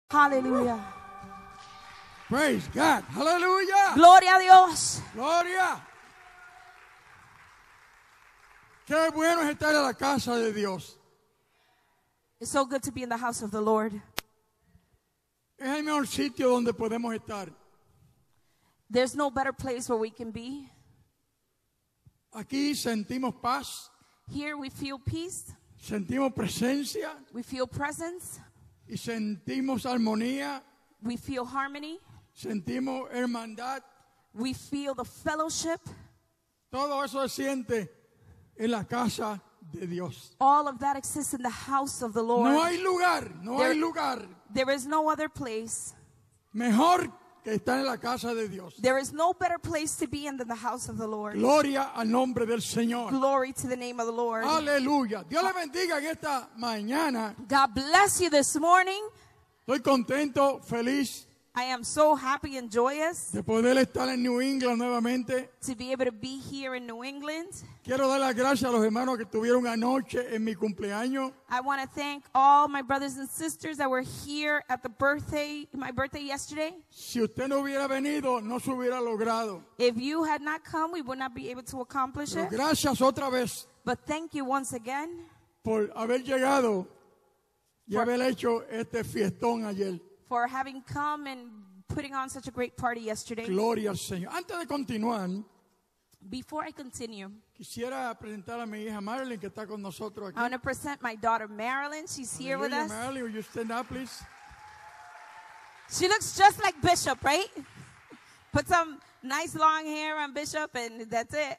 Hallelujah. Praise God. Aleluya. Gloria a Dios. Gloria. Qué bueno es estar en la casa de Dios. It's so good to be in the house of the Lord. Es el mejor sitio donde podemos estar. There's no better place where we can be. Aquí sentimos paz, Here we feel peace, sentimos presencia we feel presence, y sentimos armonía, we feel harmony, sentimos hermandad. we feel the fellowship. Todo eso se siente en la casa de Dios. All of that exists in the house of the Lord. No hay lugar, no There- hay lugar There is no other place. mejor que estar en la casa de Dios. There is no better place to be in than the house of the Lord. Gloria al nombre del Señor. Glory to the name of the Lord. Aleluya. Dios le bendiga en esta mañana. God bless you this morning. Estoy contento, feliz I am so happy and joyous de poder estar en New England nuevamente. to be able to be here in New England. Quiero dar las gracias a los hermanos que estuvieron anoche en mi cumpleaños. I want to thank all my brothers and sisters that were here at my birthday yesterday. Si usted no hubiera venido, no se hubiera logrado. If you had not come, we would not be able to accomplish Pero it. gracias otra vez But thank you once again por haber llegado y haber hecho este fiestón ayer. for having come and putting on such a great party yesterday. Gloria al Señor. Antes de continuar, Before I continue, quisiera presentar a mi hija Marilyn que está con nosotros aquí. I want to present my daughter Marilyn. She's here with Aleluya, us. Marilyn, will you stand up, please? She looks just like Bishop, right? Put some nice long hair on Bishop and that's it.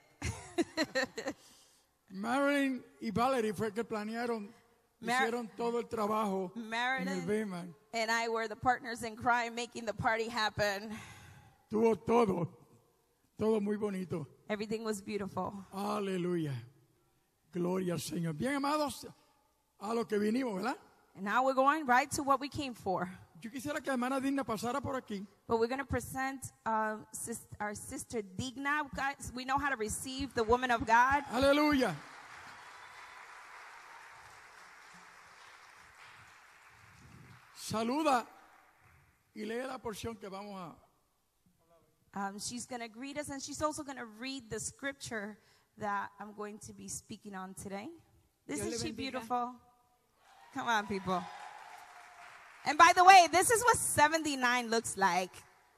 Marilyn y Valerie fue que planearon, hicieron todo el trabajo en el Marilyn Bayman. and I were the partners in crime making the party happen. Tuvo todo muy bonito. Everything was beautiful. Aleluya. Gloria al Señor. Bien, amados, a lo que vinimos, ¿verdad? And now we're going right to what we came for. Yo quisiera que la hermana Digna pasara por aquí. But we're going to present our sister Digna. Guys, we know how to receive the woman of God. Aleluya. Saluda y lee la porción que vamos a... She's going to greet us, and she's also going to read the scripture that I'm going to be speaking on today. Isn't she beautiful? Come on, people. And by the way, this is what 79 looks like.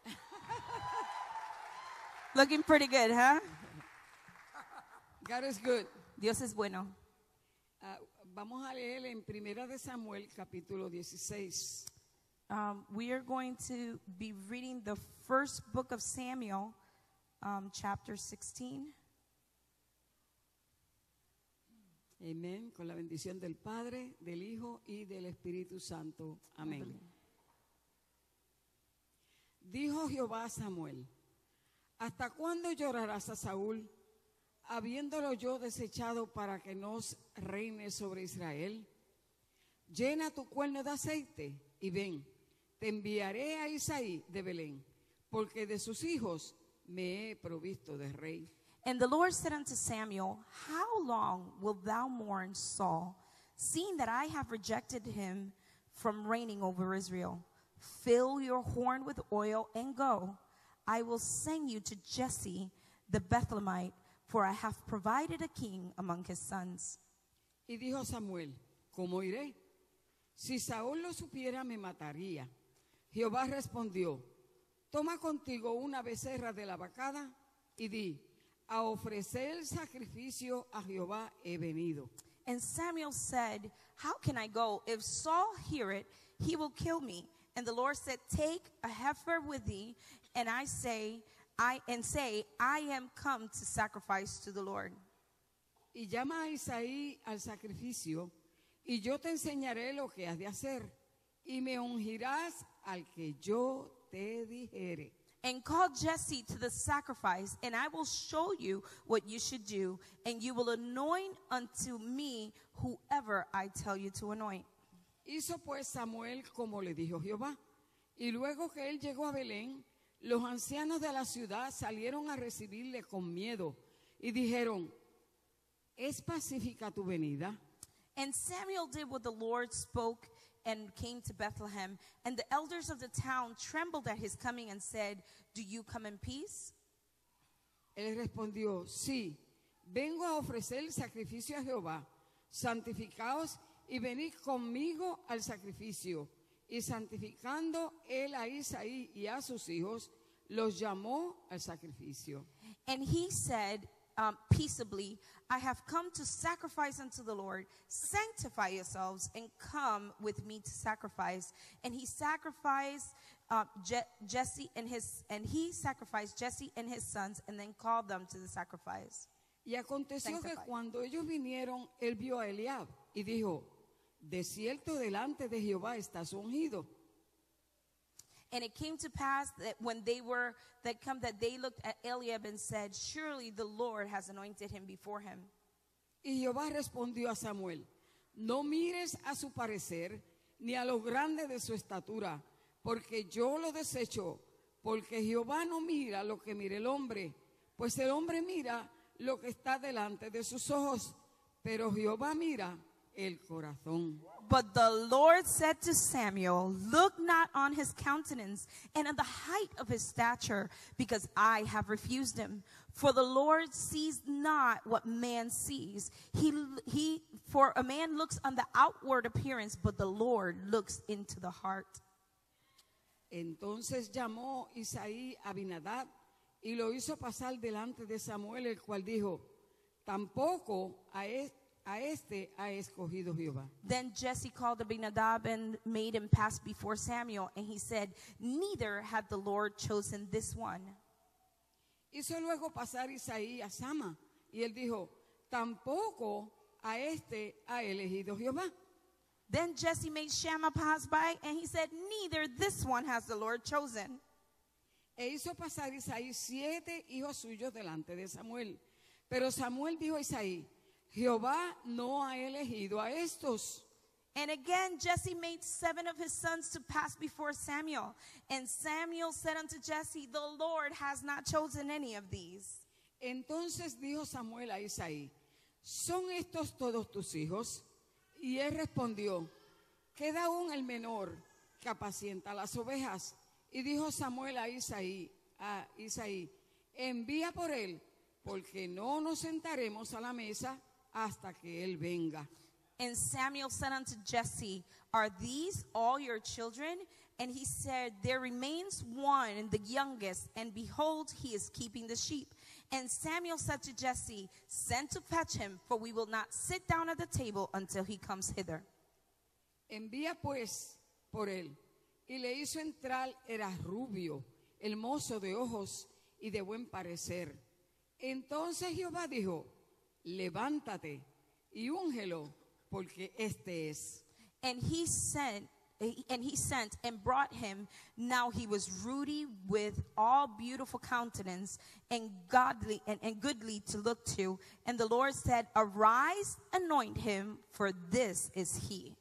Looking pretty good, huh? God is good. Dios es bueno. Vamos a leer en Primera de Samuel, capítulo 16. We are going to be reading the first book of Samuel, chapter 16. Amén. Con la bendición del Padre, del Hijo y del Espíritu Santo. Amén. Dijo Jehová a Samuel: ¿Hasta cuándo llorarás a Saúl, habiéndolo yo desechado para que nos reine sobre Israel? Llena tu cuerno de aceite y ven, te enviaré a Isaí de Belén, porque de sus hijos me he provisto de rey. And the Lord said unto Samuel, How long wilt thou mourn Saul, seeing that I have rejected him from reigning over Israel? Fill your horn with oil and go. I will send you to Jesse the Bethlehemite, for I have provided a king among his sons. Y dijo Samuel: ¿Cómo iré? Si Saúl lo supiera, me mataría. Jehová respondió: Toma contigo una becerra de la vacada y di: a ofrecer sacrificio a Jehová he venido. And Samuel said, How can I go? If Saul hear it, he will kill me. And the Lord said, Take a heifer with thee, and say, I am come to sacrifice to the Lord. Y llama a Isaí al sacrificio, y yo te enseñaré lo que has de hacer, y me ungirás al que yo te dijere. And call Jesse to the sacrifice, and I will show you what you should do, and you will anoint unto me whoever I tell you to anoint. Hizo pues Samuel como le dijo Jehová. Y luego que él llegó a Belén, los ancianos de la ciudad salieron a recibirle con miedo y dijeron: ¿Es pacífica tu venida? And Samuel did what the Lord spoke and came to Bethlehem. And the elders of the town trembled at his coming and said, "Do you come in peace?" Él respondió, sí, vengo a ofrecer el sacrificio a Jehová. Santificaos y venid conmigo al sacrificio. Y santificando él a Isaí y a sus hijos, los llamó al sacrificio. And he said peaceably, "I have come to sacrifice unto the Lord. Sanctify yourselves and come with me to sacrifice." And he sacrificed Jesse and his sons, and then called them to the sacrifice. Y aconteció que Sanctify. cuando ellos vinieron, él vio a Eliab y dijo, de cierto delante de Jehová estás ungido. And it came to pass that when they looked at Eliab and said, "Surely the Lord has anointed him before him." Y Jehová respondió a Samuel, no mires a su parecer, ni a lo grande de su estatura, porque yo lo desecho, porque Jehová no mira lo que mira el hombre, pues el hombre mira lo que está delante de sus ojos, pero Jehová mira el corazón. But the Lord said to Samuel, "Look not on his countenance and on the height of his stature, because I have refused him. For the Lord sees not what man sees. For a man looks on the outward appearance, but the Lord looks into the heart." Entonces llamó Isaí a Abinadab y lo hizo pasar delante de Samuel, el cual dijo, tampoco a este ha escogido Jehová. Then Jesse called Abinadab and made him pass before Samuel, and he said, "Neither had the Lord chosen this one." Hizo luego pasar Isaí a Sama, y él dijo, tampoco a este ha elegido Jehová. Then Jesse made Shammah pass by, and he said, "Neither this one has the Lord chosen." E hizo pasar Isaí 7 hijos suyos delante de Samuel. Pero Samuel dijo a Isaí, Jehová no ha elegido a estos. And again Jesse made 7 of his sons to pass before Samuel. And Samuel said unto Jesse, "The Lord has not chosen any of these." Entonces dijo Samuel a Isaí, ¿son estos todos tus hijos? Y él respondió, queda aún el menor que apacienta las ovejas. Y dijo Samuel a Isaí, envía por él, porque no nos sentaremos a la mesa hasta que él venga. And Samuel said unto Jesse, "Are these all your children?" And he said, "There remains one, the youngest, and behold, he is keeping the sheep." And Samuel said to Jesse, "Send to fetch him, for we will not sit down at the table until he comes hither." Envía pues por él. Y le hizo entrar, era rubio, hermoso de ojos y de buen parecer. Entonces Jehová dijo, levántate y úngelo, porque este es. And he sent and brought him. Now he was ruddy, with all beautiful countenance, and godly and goodly to look to. And the Lord said, "Arise, anoint him, for this is he."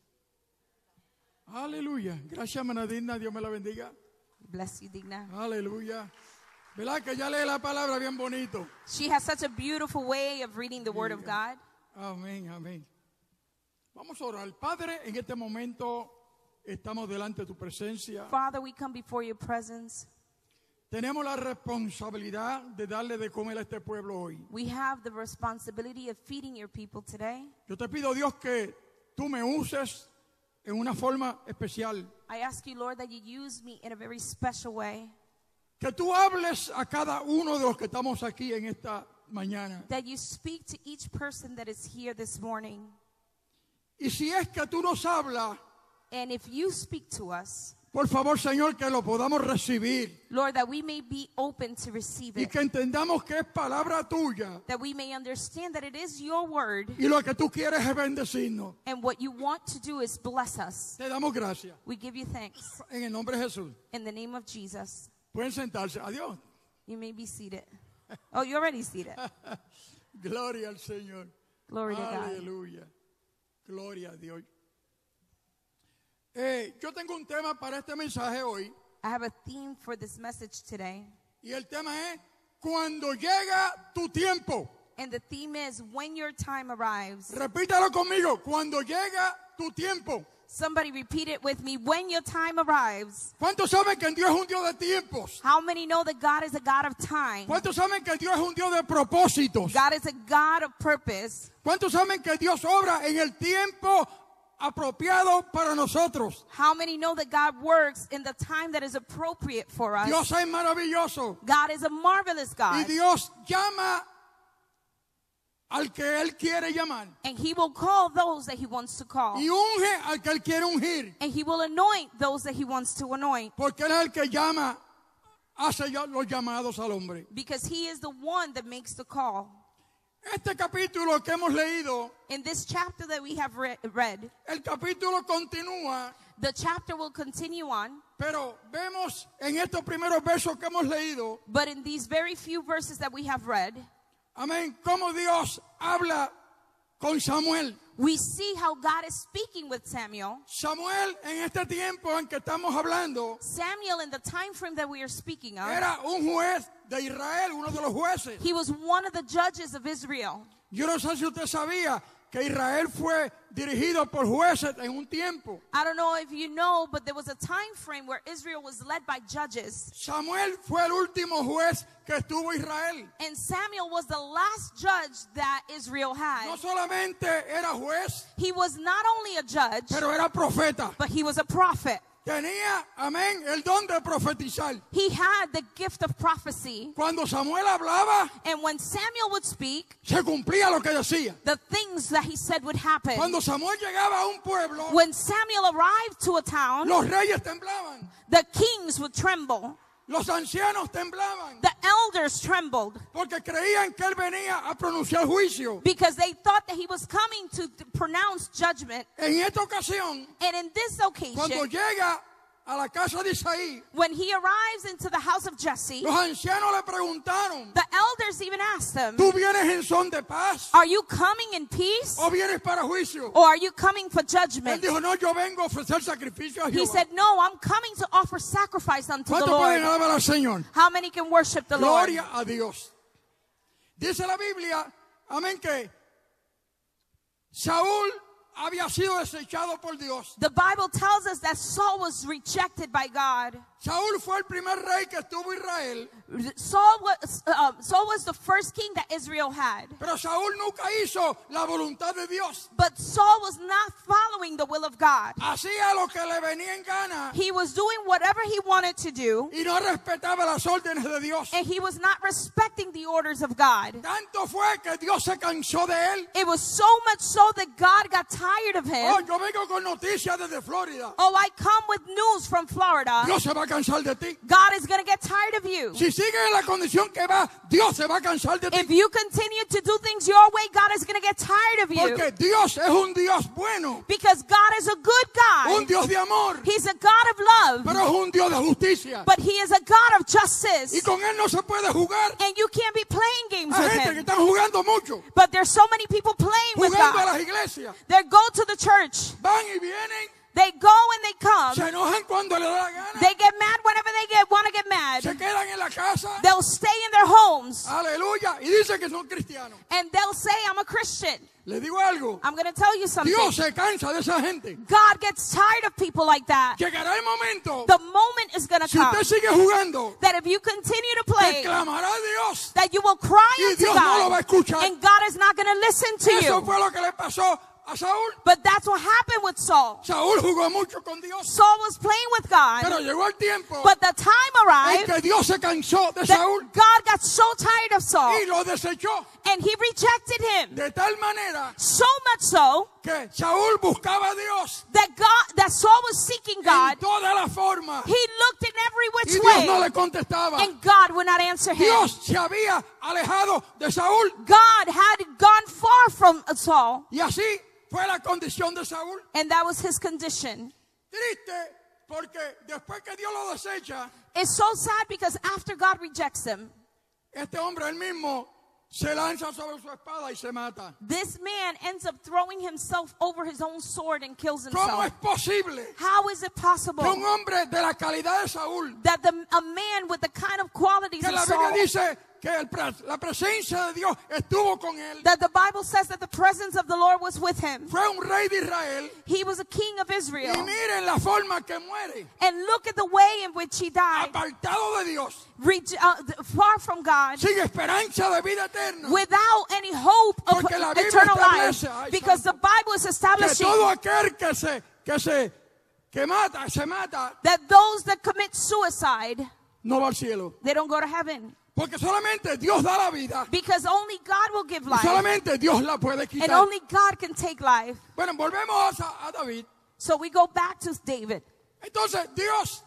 Aleluya. Gracias, hermana Digna. Dios me la bendiga. Bless you, Digna. Aleluya. ¿Verdad que ya lee la palabra bien bonito? She has such a beautiful way of reading the Word of God. Amén, amén. Vamos a orar. Padre, en este momento estamos delante de tu presencia. Father, we come before your presence. Tenemos la responsabilidad de darle de comer a este pueblo hoy. We have the responsibility of feeding your people today. Yo te pido, Dios, que tú me uses en una forma especial. I ask you, Lord, that you use me in a very special way. Que tú hables a cada uno de los que estamos aquí en esta mañana. That you speak to each person that is here this morning. Y si es que tú nos hablas, And if you speak to us, por favor, Señor, que lo podamos recibir. Lord, that we may be open to receive Y it. que entendamos que es palabra tuya. That we may understand that it is your word. Y lo que tú quieres es bendecirnos. And what you want to do is bless us. Te damos gracias. We give you thanks. En el nombre de Jesús. In the name of Jesus. Pueden sentarse. Adiós. You may be seated. Oh, you're already seated. Gloria al Señor. Glory to God. Aleluya. Gloria a Dios. Yo tengo un tema para este mensaje hoy. I have a theme for this message today. Y el tema es cuando llega tu tiempo. And the theme is when your time arrives. Repítalo conmigo. Cuando llega tu tiempo. Somebody repeat it with me. When your time arrives. ¿Cuántos saben que Dios es un Dios de tiempos? How many know that God is a God of time? ¿Cuántos saben que Dios es un Dios de propósitos? God is a God of purpose. ¿Cuántos saben que Dios obra en el tiempo apropiado para nosotros? How many know that God works in the time that is appropriate for us? Dios es maravilloso. God is a marvelous Y God. Dios llama al que Él quiere llamar. And he will call those that he wants to call. Y unge al que Él quiere ungir. And he will anoint those that he wants to anoint. Porque Él es el que llama, hace los llamados al hombre. Because he is the one that makes the call. Este capítulo que hemos leído, In this chapter that we have read, el capítulo continúa, the chapter will continue on. pero vemos en estos primeros versos que hemos leído, But in these very few verses that we have read, amén, cómo Dios habla con Samuel. we see how God is speaking with Samuel. Samuel, en este tiempo en que estamos hablando, Samuel, in the time frame that we are speaking of, era un juez de Israel, uno de los jueces. he was one of the judges of Israel. Yo no sé si usted sabía que Israel fue dirigido por jueces en un tiempo. I don't know if you know, but there was a time frame where Israel was led by judges. Samuel fue el último juez que estuvo Israel. And Samuel was the last judge that Israel No had. solamente era juez, He was not only a judge, pero era profeta. but he was a prophet. Tenía, amén, el don de profetizar. He had the gift of prophecy. Cuando Samuel hablaba, And when Samuel would speak, se cumplía lo que decía. the things that he said would happen. Cuando Samuel llegaba a un pueblo, When Samuel arrived to a town, los reyes temblaban, the kings would tremble. los ancianos temblaban, The elders trembled porque creían que él venía a pronunciar juicio. because they thought that he was coming to pronounce judgment. En esta ocasión, And in this cuando occasion, llega a la casa de Isaí, when he arrives into the house of Jesse, los ancianos le preguntaron, the elders even asked him, ¿tú vienes en son de paz are you coming in peace o vienes para juicio? or are you coming for Él judgment? dijo, no, yo vengo a ofrecer sacrificio a He Jehová. said, no, I'm coming to offer sacrifice unto the ¿Cuántos pueden Lord. alabar al Señor? How many can worship the Lord? Gloria a Dios. Dice la Biblia, amén, que Saúl había sido desechado por Dios. The Bible tells us that Saul was rejected by God. Saúl fue el primer rey que estuvo Israel, Saul was the first king that Israel had. pero Saúl nunca hizo la voluntad de Dios. But Saul was not following the will of God. Hacía lo que le venía en gana He was doing whatever he wanted to do, y no respetaba las órdenes de Dios. and he was not respecting the orders of God. Tanto fue que Dios se cansó de él. It was so much so that God got tired of Oh, him. yo vengo con noticias desde Florida. Oh, I come with news from Florida. Dios se va a cansar de ti. God is going to get tired of you. Si sigues en la condición que va, Dios se va a cansar de If ti. you continue to do things your way, God is going to get tired of you. Porque Dios es un Dios bueno, Because God is a good un God. Dios de amor, He's a God of love. pero es un Dios de justicia. But he is a God of Y justice. con Él no se puede jugar. And you can't be playing games Hay with gente que him. están jugando mucho, But there's so many people playing with jugando a God. las iglesias. They go to the church. Van y vienen, They go and they come. se enojan cuando le da la gana, They get mad whenever they want to get mad. se quedan en la casa, They'll stay in their homes. aleluya, y dicen que son cristianos. And they'll say, I'm a Christian. Le digo algo, I'm going to tell you something. Dios se cansa de esa gente. God gets tired of people like that. Llegará el momento, The moment is going to si come usted sigue jugando, that if you continue to que play, clamará a Dios. that you will cry Y unto Dios no lo va a God, escuchar. and God is not going to listen to Eso you. fue lo que le pasó a Saúl. But that's what happened with Saul. Saúl jugó mucho con Dios, Saul was playing with God, pero llegó el tiempo but the time en arrived que Dios se cansó de that Saúl God got so tired of Saul, y lo desechó and he rejected him. de tal manera So much so que Saúl buscaba a Dios that Saul was seeking God. en todas las formas He looked in every y which Dios no way, le contestaba. and God would not answer him. Dios se había alejado de Saúl God had gone far from Saul, y así fue la condición de Saúl. and that was his condition. Triste porque después que Dios lo desecha, It's so sad because after God rejects him, este hombre él mismo se lanza sobre su espada y se mata. this man ends up throwing himself over his own sword and kills ¿Cómo himself. es posible How is it possible que un hombre de la calidad de Saúl, that a man with the kind of qualities que of la Biblia Saul, dice que la presencia de Dios estuvo con él. that the Bible says that the presence of the Lord was with him. Fue un rey de Israel. He was a king of Y Israel. miren la forma que muere. And look at the way in which he died. Apartado de Dios. Far from God. Sin esperanza de vida eterna. Without any hope of Porque la Biblia eternal life. establece, ay, Because the Bible is Que establishing todo aquel que mata, that those that commit suicide, no va al cielo. they don't go to heaven. Porque solamente Dios da la vida. Because only God will give Y life. solamente Dios la puede And quitar. only God can take life. Bueno, volvemos a David. So we go back to David. Entonces Dios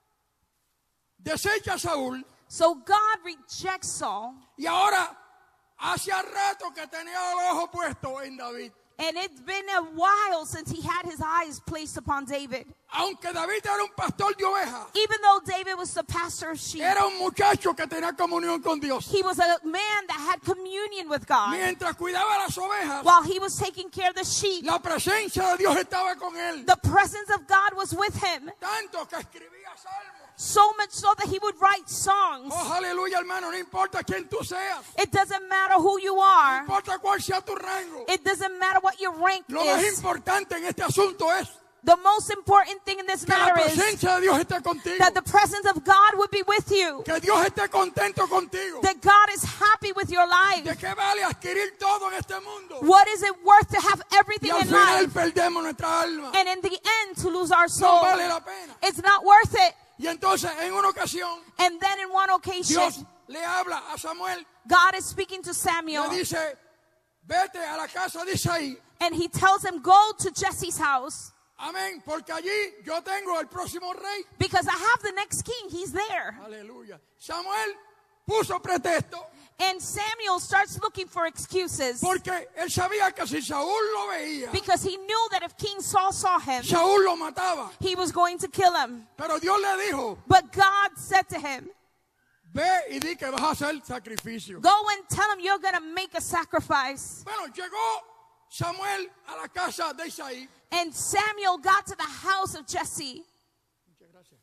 desecha a Saúl. So God rejects Saul. Y ahora, hace rato que tenía el ojo puesto en David. And it's been a while since he had his eyes placed upon David. Aunque David era un pastor de ovejas, Even though David was the pastor of sheep, era un muchacho que tenía comunión con Dios. he was a man that had communion with God. Mientras cuidaba las ovejas, While he was taking care of the sheep, la presencia de Dios estaba con él. the presence of God was with him. Tanto que escribía salmos. So much so that he would write songs. Oh, aleluya, hermano, no importa quién tú seas. It doesn't matter who you No are. importa cuál sea tu rango. It doesn't matter what your rank Lo más is. importante en este asunto es The most important thing in this que la matter is presencia de Dios esté contigo. that the presence of God would be with you. Que Dios esté contento contigo. That God is happy with your ¿De life. qué vale adquirir todo en este mundo? What is it worth to have Y everything al in final life perdemos nuestra alma. and in the end to lose our No soul? vale la pena. It's not worth it. Y entonces en una ocasión And then in one occasion, Dios le habla a Samuel. God is speaking to Samuel Le dice, vete a la casa de Isaí. and he tells him, go to Jesse's house Amén. Porque allí yo tengo el próximo rey. because I have the next king. He's there. Aleluya. Samuel puso pretexto And Samuel starts looking for excuses porque él sabía que si Saúl lo veía, because he knew that if King Saul saw him, Saúl lo mataba. he was going to kill him. Pero Dios le dijo, But God said to him, ve y di que vas a hacer sacrificio. go and tell him you're going to make a sacrifice. Bueno, llegó Samuel a la casa de Isaí. And Samuel got to the house of Jesse. Muchas gracias.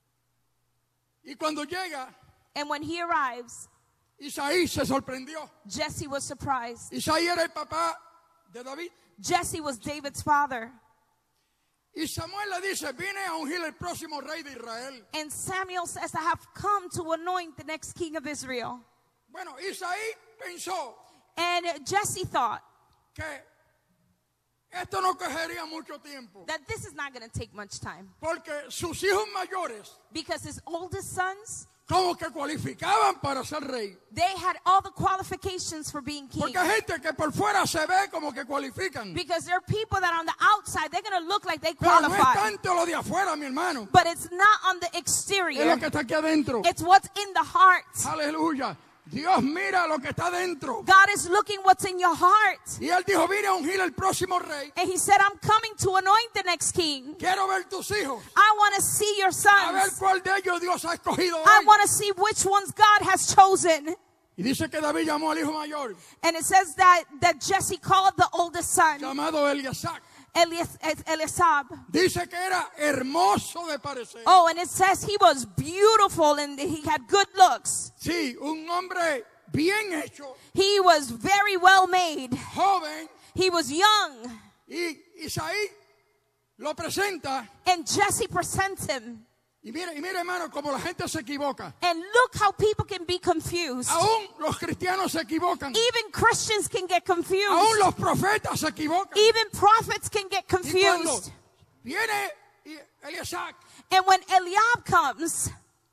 Y cuando llega, And when he arrives, Isaí se sorprendió. Jesse was surprised. Isaí era el papá de David. Jesse was David's father. Y Samuel le dice, vine a ungir el próximo rey de Israel. And Samuel says, I have come to anoint the next king of Israel. Bueno, Isaí pensó And Jesse thought que esto no cogería mucho tiempo. that this is not going to take much time Porque sus hijos mayores because his oldest sons, como que cualificaban para ser rey. they had all the qualifications for being king. Porque hay gente que por fuera se ve como que cualifican. Because there are people that on the outside, they're going to look like they Pero no es qualify. tanto lo de afuera, mi hermano. But it's not on the Es exterior. lo que está aquí adentro. It's what's in the heart. Aleluya. Dios mira lo que está adentro. God is looking what's in your heart. Y él dijo, vine a ungir el próximo rey. And he said, I'm coming to anoint the next king. Quiero ver tus hijos. I want to see your A ver sons. cuál de ellos Dios ha escogido I hoy. want to see which ones God has chosen. Y dice que David llamó al hijo mayor, And it says that Jesse called the oldest son, llamado Eliasab. Eliasab. Dice que era hermoso de parecer. Oh, and it says he was beautiful and he had good looks. Sí, un hombre bien hecho, He was very well made. joven. He was young. Y Isaí lo presenta. And Jesse presents him. Y mire, hermano, como la gente se equivoca. And look how people can be confused. Aún los cristianos se equivocan. Even Christians can get Aún confused. los profetas se equivocan. Even prophets can get Y cuando confused. viene Eliasab, And when Eliab comes,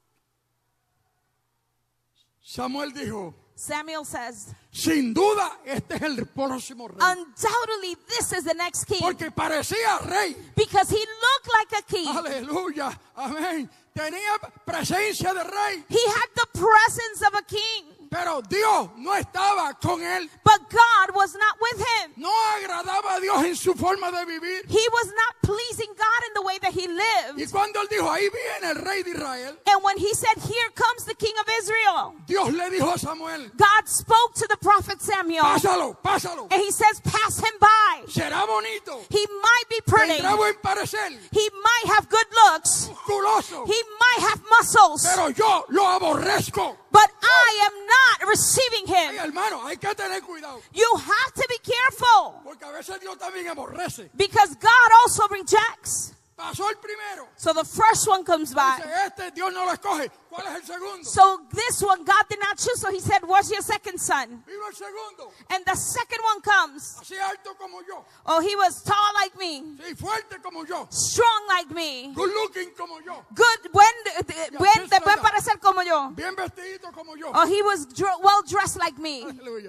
Samuel dijo, Samuel says, sin duda este es el próximo rey. undoubtedly this is the next king. Porque parecía rey. Because he looked like a king. Aleluya, amén. Tenía presencia de rey. He had the presence of a king. Pero Dios no estaba con él. But God was not with him. No agradaba a Dios en su forma de vivir. He was not pleasing God in the way that he Y lived. cuando él dijo, ahí viene el rey de Israel, And when he said, here comes the king of Israel, Dios le dijo a Samuel, God spoke to the prophet Samuel. pásalo, pásalo. And he says, pass him by. Será bonito. He might be pretty. Tendrá buen parecer. He might have good looks. Musculoso. He might have muscles. Pero yo lo aborrezco. But I am not receiving Ay, him. hermano, hay que tener cuidado. You have to be careful Porque a veces Dios también aborrece. because God also rejects. Pasó el primero. So the first one comes by. Dice, este Dios no lo escoge. ¿Cuál es el segundo? So this one God did not choose. So he said, where's your second son? Vino el segundo. And the second one comes. Así alto como yo. Oh, he was tall like me, Sí, fuerte como yo. strong like me, Good looking como yo. good, te puede parecer como yo. Bien vestidito como yo. Oh, he was well dressed like me. Aleluya.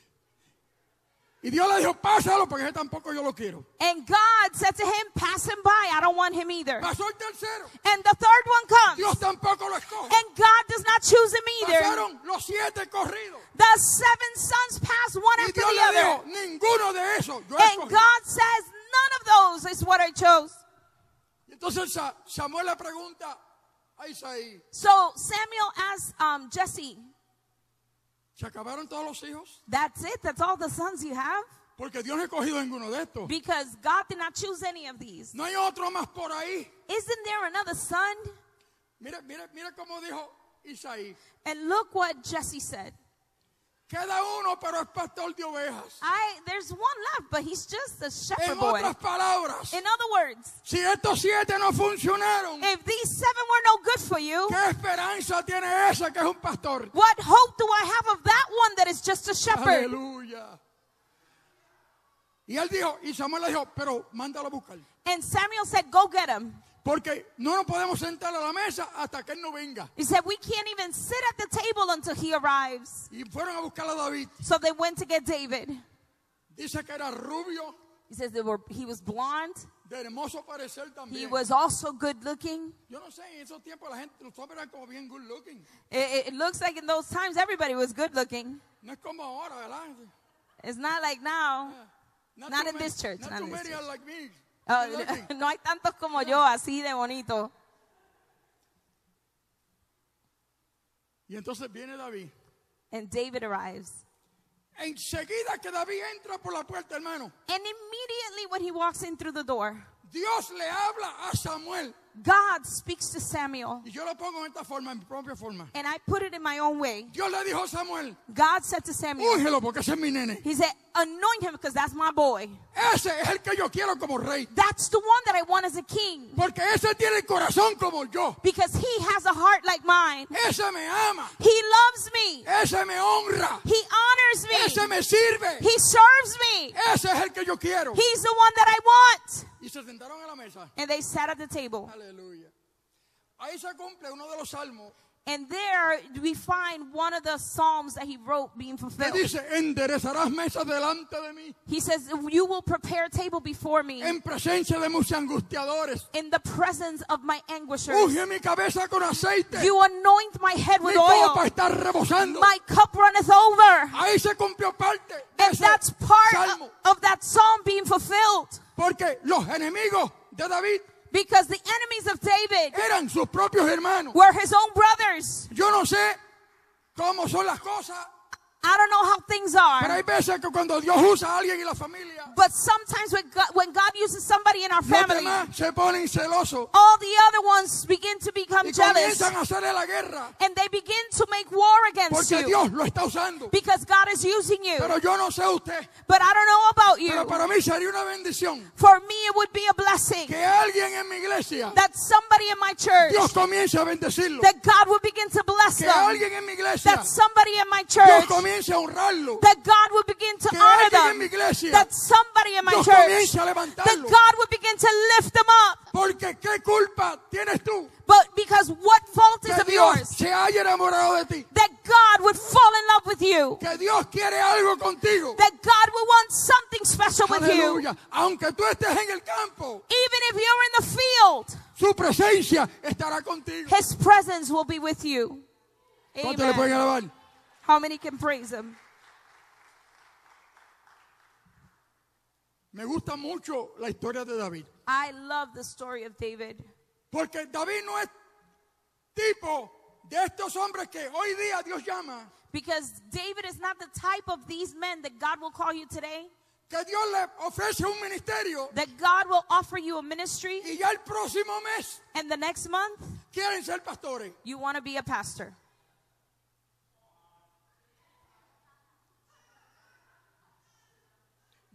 Y Dios le dijo, pásalo porque ese tampoco yo lo quiero. And God said to him, pass him by. I don't want him either. Pasó el tercero. And the third one comes. Dios tampoco lo escoge. And God does not choose him either. Pasaron los 7 corridos. The 7 sons pass one Y after Dios the le other. dijo, ninguno de esos yo And escogí. God says, none of those is what I chose. Y entonces Samuel le pregunta a Isaí, So Samuel asked Jesse, ¿se acabaron todos los hijos? that's it? That's all the sons you have? Porque Dios no ha escogido ninguno de estos. Because God did not choose any of these. No hay otro más por ahí. Isn't there another son? Mira cómo dijo Isaí. And look what Jesse said. Queda uno, pero es pastor de ovejas. There's one left, but he's just a shepherd En boy. otras palabras, In other words, si estos 7 no funcionaron, if these 7 were no good for you, ¿qué esperanza tiene ese que es un pastor? what hope do I have of that one that is just a shepherd? Aleluya. Y él dijo, y Samuel le dijo, pero mándalo a buscar. And Samuel said, go get him. Porque no nos podemos sentar a la mesa hasta que él no venga. He said, we can't even sit at the table until he arrives. Y fueron a buscar a David. So they went to get David. Dice que era rubio, He says he was blonde. de hermoso parecer también. He was also good looking. Yo no sé, en esos tiempos la gente, los hombres eran como bien good looking. It looks like in those times everybody was good looking. No es como ahora, ¿verdad? It's not like now. Not too in many- this church, Not not too in this many church. are like me. Oh, good looking. no hay tantos como yo, así de bonito. Y entonces viene David. And David arrives. Enseguida que David entra por la puerta, hermano, And immediately when he walks in through the door, Dios le habla a Samuel. God speaks to Samuel. Y yo lo pongo en esta forma, en mi propia forma. And I put it in my own way. Dios le dijo a Samuel, God said to Samuel, úngelo porque ese es mi nene. he said, anoint him because that's my boy. Ese es el que yo quiero como rey. That's the one that I want as a king. Porque ese tiene el corazón como yo. Because he has a heart like mine. Ese me ama. He loves me. Ese me honra. He honors Ese me. me sirve. He serves me. Ese es el que yo quiero. He's the one that I want. Y se sentaron a la mesa. And they sat at the table. Aleluya. Ahí se cumple uno de los salmos And there we find one of the psalms that he wrote being que fulfilled. dice, enderezarás mesa delante de mí He says, you will prepare a table before me en presencia de muchos angustiadores. in the presence of my anguishers. Unge mi cabeza con aceite. You anoint my head Mi with copa oil. está rebosando. My cup runneth over. Ahí se cumplió parte de And ese that's part salmo. of that psalm being fulfilled. Porque los enemigos de David Because the enemies of David eran sus propios hermanos. were his own brothers. Yo no sé cómo son las cosas, I don't know how things pero are. hay veces que cuando Dios usa a alguien y la familia, But sometimes when God uses somebody in our los family, demás se ponen celosos all the other ones begin to become y jealous. comienzan a hacerle la guerra And they begin to make war against porque you. Dios lo está usando. Because God is using you. Pero yo no sé usted, But I don't know about pero you. para mí sería una bendición For me, it would be a blessing que alguien en mi iglesia, that somebody in my church, Dios comience a bendecirlo. that God would begin to bless Que them. alguien en mi iglesia, That somebody in my Dios church, comience a honrarlo. that God would begin to Que honor alguien en mi them. iglesia, That somebody in my Dios church, comience a that levantarlo. God would begin to lift them up. Porque qué culpa tienes tú But because what fault is que of Dios yours? se haya enamorado de ti. That God would fall in love with you. Que Dios quiere algo contigo. That God would want something special with you. Aleluya. Aunque tú estés en el campo, Even if you're in the field, su presencia estará contigo. His presence will be with you. ¿Cuánto le pueden Amen. alabar? How many can praise Him? Me gusta mucho la historia de David. I love the story of David. Porque David no es tipo de estos hombres que hoy día Dios llama. Because David is not the type of these men that God will call you today. Que Dios le ofrece un ministerio That God will offer you a ministry. y ya el próximo mes And the next month, quieren ser pastores. you want to be a pastor.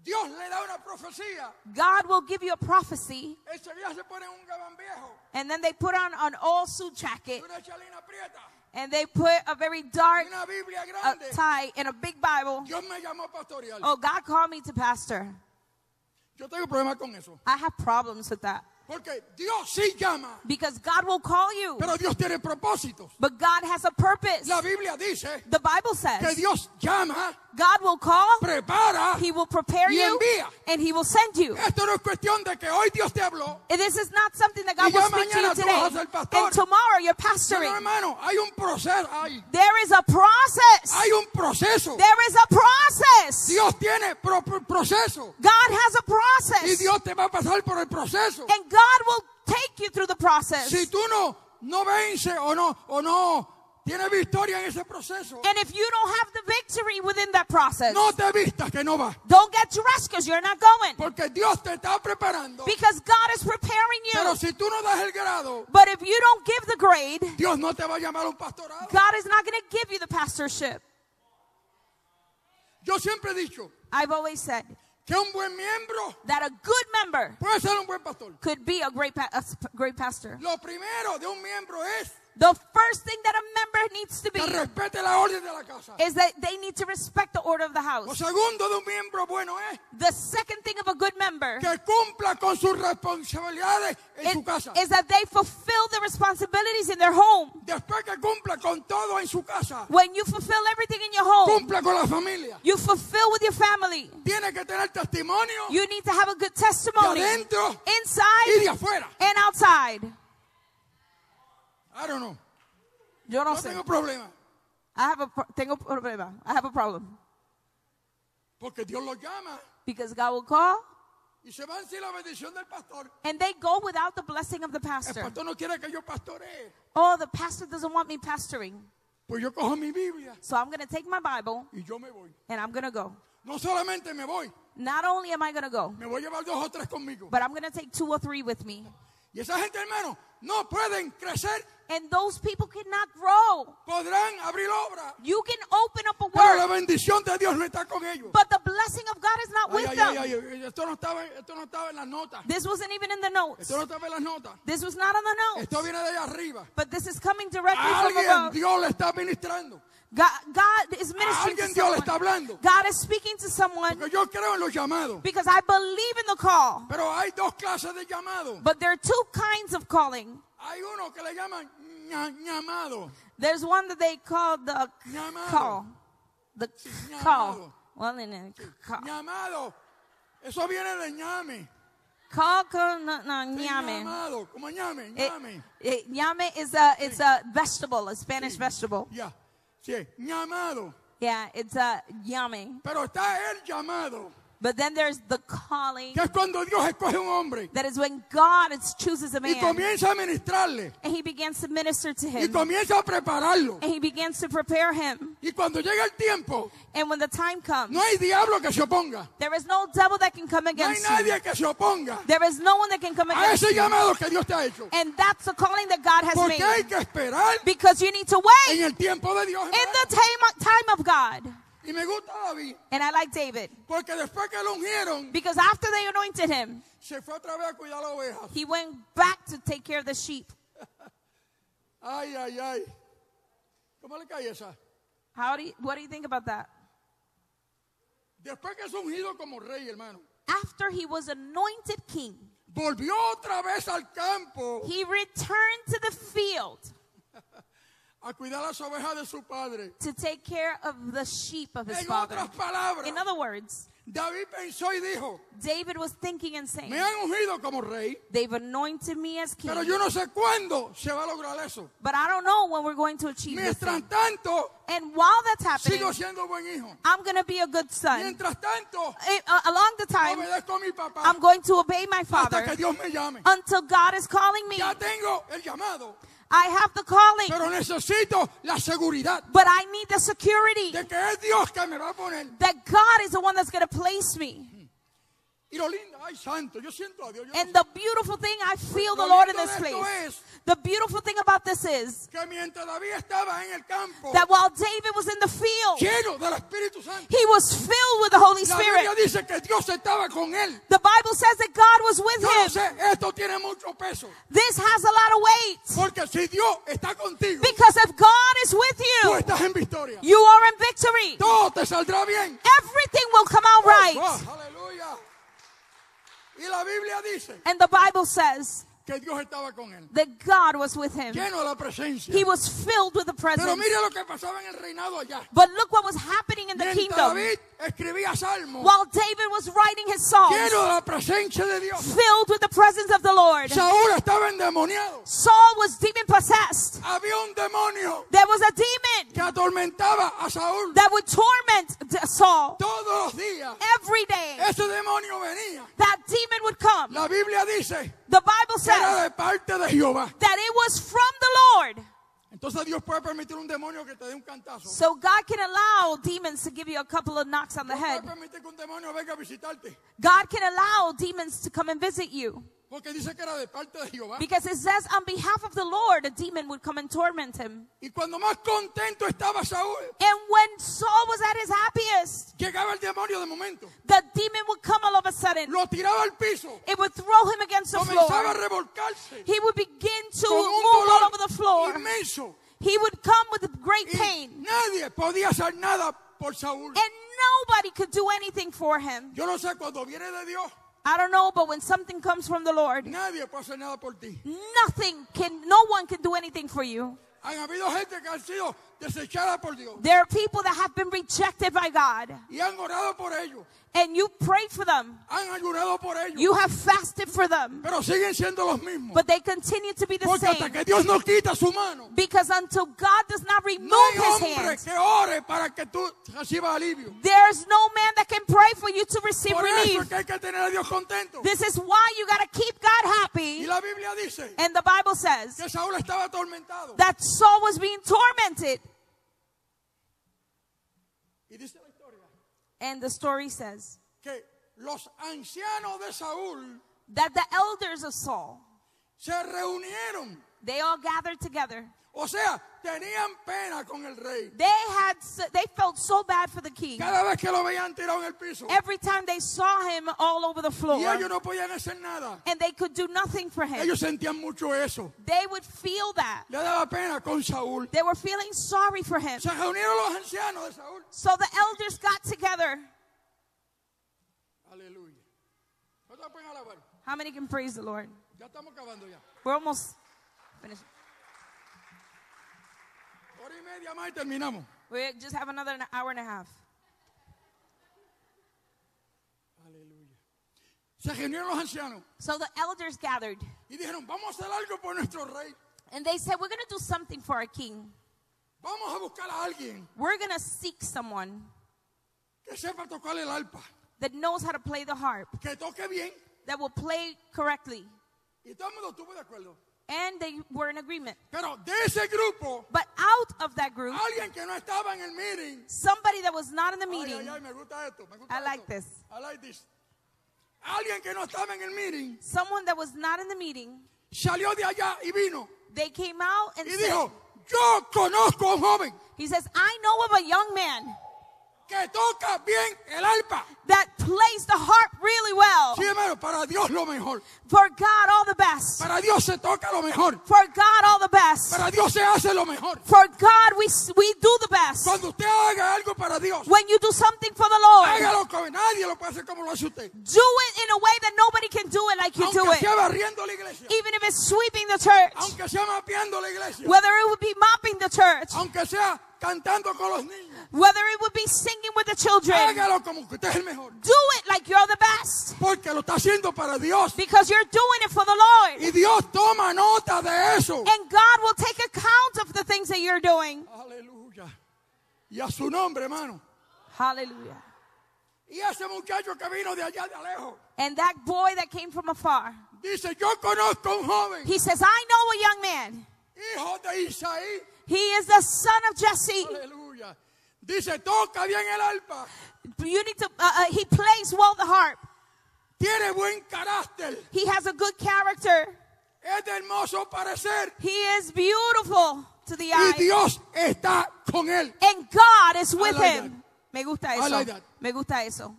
Dios le da una profecía. God will give you a prophecy, Enseguida se pone un gabán viejo and then they put on an old suit jacket, y una chalina prieta and they put a very dark y una Biblia grande. tie and a big Bible. Dios me llamó pastoreal. Oh, God called me to pastor. Yo tengo problemas con eso. I have problems with that. Porque Dios sí llama, Because God will call you, pero Dios tiene propósitos. but God has a purpose. La Biblia dice The Bible que says Dios llama, God will call, prepara. He will prepare y you, envía. and He will send you. Esto no es cuestión de que hoy Dios te habló. And this is not something that God Y will ya speak to mañana you tú today, vas a ser pastor. and tomorrow you're No, pastoring. hermano, hay un proceso. There is a process. Hay un proceso. There is a process. Dios tiene proceso. God has a Y process, Dios te va a pasar por el proceso. and God will take you through the process. Si tú no vence o no tienes victoria en ese proceso, And if you don't have the victory within that process, no te vistas que no vas. don't get dressed because you're not going. Porque Dios te está preparando. Because God is preparing Pero you. si tú no das el grado, But if you don't give the grade, Dios no te va a llamar a un pastorado. God is not going to give you the pastorship. Yo siempre he dicho I've always said que un buen miembro that a good member puede ser un buen pastor. could be a great pastor. Lo primero de un miembro es The first thing that a member needs to be que respete la orden de la casa. is that they need to respect the order of the Lo house. segundo de un miembro bueno es The second thing of a good member que cumpla con sus responsabilidades en su casa. is that they fulfill the responsibilities in their home. Después que cumpla con todo en su casa, When you fulfill everything in your home, cumpla con la familia. you fulfill with your family. Tiene que tener testimonio You need to have a good de testimony adentro y inside de afuera. and outside. I don't know. Yo no No sé. tengo problema. Tengo problema. I have a problem. Porque Dios los llama Because God will call, y se van sin la bendición del pastor. and they go without the blessing of the El pastor. pastor no quiere que yo pastoree. Oh, the pastor doesn't want me pastoring. Pues yo cojo mi Biblia So I'm going to take my Bible, y yo me voy. and I'm going to go. No solamente me voy, Not only am I going to go, me voy a llevar 2 o 3 conmigo. but I'm going to take 2 or 3 with me. Y esa gente, hermano, no pueden crecer. And those people cannot grow. Podrán abrir obra, You can open up a pero la work, bendición de Dios no está con ellos. but the blessing of God is not Ay, with ay, them. ay, ay, esto no estaba en las notas. This wasn't even in the notes. Esto no estaba en las notas. This was not on the notes. Esto viene de allá arriba. But this is coming directly from Alguien above. Dios le está ministrando. God is ministering to Alguien Dios le está someone. hablando. God is speaking to someone Porque yo creo en los llamados. because I believe in the call. Pero hay 2 clases de llamados. But there are 2 kinds of calling. Hay uno que le llaman llamado. There's one that they call the Llamado. call. The Llamado. call. Well, in a call. Llamado. Eso viene de ñame. Call, Sí, ñame. llamado. Como ñame, ñame. Ñame is a vegetable, a Spanish vegetable. Ya. Sí, llamado. Yeah, it's a ñame. Pero está el llamado. But then there's the calling. Que es cuando Dios escoge un hombre. That is when God chooses a Y man. comienza a ministrarle. And he begins to minister to Y him. comienza a prepararlo. And he begins to prepare him. Y cuando llega el tiempo, And when the time comes, no hay diablo que se oponga. there is no devil that can come No hay against you. nadie que se oponga There is no one that can come a against ese you. llamado que Dios te ha hecho. And that's the calling that God has Porque hay made. que esperar Because you need to wait en el tiempo de Dios. in hermano. the time of God. Y me gusta David, And I like David. porque después que lo ungieron, Because after they anointed him, se fue otra vez a cuidar las ovejas. he went back to take care of the sheep. Ay, ay, ay. ¿Cómo le cae esa? What do you think about that? Después que es ungido como rey, hermano, After he was anointed king, volvió otra vez al campo he returned to the field a cuidar las ovejas de su padre. to take care of the sheep of his En father. otras palabras, In other words, David pensó y dijo, David was thinking and saying, me han ungido como rey, they've anointed me as king, pero yo no sé cuándo se va a lograr eso. but I don't know when we're going to achieve this Mientras thing. tanto, And while that's happening, sigo siendo buen hijo. I'm going to be a good son. Mientras tanto, Along the time, obedezco a mi papá I'm going to obey my hasta father que Dios me llame. until God is calling me. Ya tengo el llamado, I have the calling, pero necesito la seguridad but I need the security de que es Dios que me va a poner. that God is the one that's going to place me. Y lo lindo, ay santo, yo siento a Dios. Yo And no the beautiful thing, I feel the Lo Lord in lindo this de esto place. es The beautiful thing about this is sé que mientras David estaba en el campo, that while David was in the field, lleno del Espíritu Santo, he was filled with the Holy la Biblia Spirit. dice que Dios estaba con él. The Bible says that God was with Yo no him. sé, esto tiene mucho peso. This has a lot of weight. Porque si Dios está contigo, Because if God is with tú you, estás en victoria. you are in victory. Todo te saldrá bien. Everything will come out Oh, right. aleluya. Y la Biblia dice And the Bible says que Dios estaba con él. that God was with him. Lleno de la presencia. He was filled with the Pero presence. mire lo que pasaba en el reinado allá. But look what was happening in the Mientras kingdom. David escribía salmos, While David was writing his songs, lleno de la presencia de Dios, filled with the presence of the Lord, Saúl estaba endemoniado. Saul was demon possessed. Había un demonio There was a demon que atormentaba a Saúl that would torment Saul todos los días. every day. Ese demonio venía. That demon would come. La Biblia dice The Bible que era says de parte de Jehová. that it was from the Lord. Entonces Dios puede permitir un demonio que te dé un cantazo. So God can allow demons to give you a couple of knocks on the Dios head. puede permitir que un demonio venga a visitarte. God can allow demons to come and visit you. Porque dice que era de parte de Jehová. Because it says on behalf of the Lord, a demon would come and torment him. Y cuando más contento estaba Saúl, And when Saul was at his happiest, llegaba el demonio de momento. the demon would come all of a sudden. Lo tiraba al piso. It would throw him against the Comenzaba a floor. revolcarse. He would begin to Con un move all dolor over the floor. inmenso. He would come with great Y pain. nadie podía hacer nada por Saúl. And nobody could do anything for him. Yo no sé, cuando viene de Dios, I don't know, but when something comes from the Lord, nadie puede hacer nada por ti. no one can do anything for you. Han habido gente que han sido desechada por Dios There are people that have been rejected by God, y han orado por ellos, and you prayed for them. han ayunado por ellos, You have fasted for them, pero siguen siendo los mismos. but they continue to be the Porque hasta same. que Dios no quita su mano, Because until God does not remove no hay his hombre hands, que ore para que tú recibas alivio. there's no man that can pray for you to receive Por eso es relief. que hay que tener a Dios contento. This is why you got to keep God Y happy. la Biblia dice And the Bible says que Saúl estaba atormentado. that Saul was being tormented. Y dice la historia And the story says que los ancianos de Saúl that the elders of Saul, se reunieron. they all gathered together. O sea, tenían pena con el rey. They felt so bad for the king. Cada vez que lo veían tirado en el piso. Every time they saw him all over the Y floor, ellos no podían hacer nada. and they could do nothing for him. Ellos sentían mucho eso. They would feel that. Le daba pena con Saúl. They were feeling sorry for him. Se reunieron los ancianos de Saúl. So the elders got together. Aleluya. ¿Cuántos pueden alabar? How many can praise the Lord? Ya estamos acabando ya. We're almost finished. Hora y media más y terminamos. We just have another hour and a half. Aleluya. Se reunieron los ancianos So the elders gathered, y dijeron, vamos a hacer algo por nuestro rey. and they said, we're going to do something for our king. Vamos a buscar a alguien We're going to seek someone que sepa tocar el arpa, that knows how to play the harp, que toque bien. that will play correctly. Y todo el mundo estuvo de acuerdo. And they were in agreement. Pero de ese grupo, But out of that group, alguien que no estaba en el meeting. somebody that was not in the Ay, meeting, ay, ay, me gusta esto. Me gusta I like esto. this. I like this. Alguien que no estaba en el meeting Someone that was not in the meeting, salió de allá y vino they came out and y said, dijo, yo conozco a un joven he says, I know of a young man que toca bien el arpa. that plays the harp really well. Sí, hermano, para Dios lo mejor. For God, all the best. Para Dios se toca lo mejor. For God, all the best. Para Dios se hace lo mejor. For God, we do the best. Cuando usted haga algo para Dios, When you do something for the Lord, hágalo como nadie lo puede hacer como lo hace usted. do it in a way that nobody can do it like you do Aunque it. sea barriendo la iglesia, Even if it's sweeping the church, aunque sea mapeando la iglesia, whether it would be mopping the church, aunque sea cantando con los niños, whether it would be singing with the children, hágalo como que usted es el mejor. do it like you're the best. Porque lo está haciendo para Dios. Because you're doing it for the Lord. Y Dios toma nota de eso. And God will take account of the things that you're doing. Aleluya. Y a su nombre, hermano. Hallelujah. Y ese muchacho que vino de allá de Alejo, And that boy that came from afar, dice, yo conozco un joven, he says, I know a young man. hijo de Isaí. He is the son of Jesse. Aleluya. Dice, toca bien el arpa. You need to, he plays well the harp. tiene buen carácter, He has a good character. es de hermoso parecer He is beautiful to the y eye. Dios está con él. And God is with like him. that. Me gusta I eso. like that. Me gusta eso.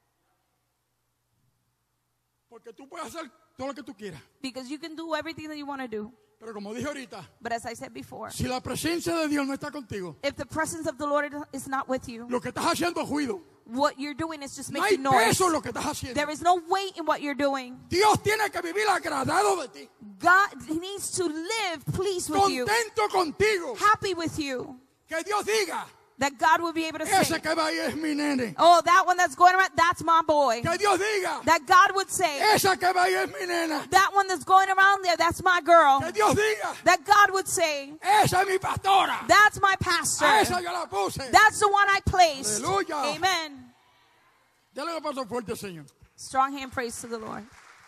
Porque tú puedes hacer todo lo que tú quieras. Because you can do everything that you want to do. Pero como dije ahorita, But as I said before, si la presencia de Dios no está contigo, if the presence of the Lord is not with you, lo que estás haciendo es ruido. what you're doing is just No hay making noise. peso en lo que estás haciendo. There is no weight in what you're doing. Dios tiene que vivir agradado de ti, God needs to live pleased with you, contento contigo. happy with you. Que Dios diga, That God will be able to ese say, que va ahí es mi nene. oh, that one that's going around, that's my boy. Que Dios diga, That God would say, esa que va ahí es mi nena. that one that's going around there, that's my girl. Que Dios diga, That God would say, esa es mi pastora. that's my A pastor. esa yo la puse. That's the one I placed. Aleluya. Amen. Dale un paso fuerte, Señor. Strong hand praise to the Lord.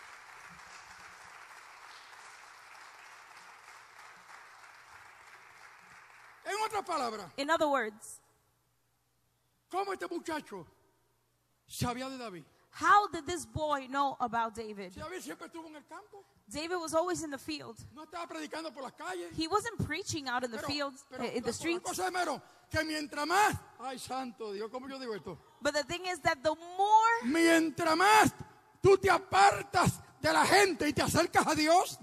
En otras palabras, In other words, ¿cómo este muchacho sabía de David? how did this boy know about David? Si David siempre estuvo en el campo, David was always in the field. no estaba predicando por las calles. He wasn't preaching out in the fields, in the la streets. cosa es mero, que mientras más, ay santo Dios, ¿cómo yo digo esto? But the thing is that the more Mientras más tú te apartas de la gente y te acercas a Dios,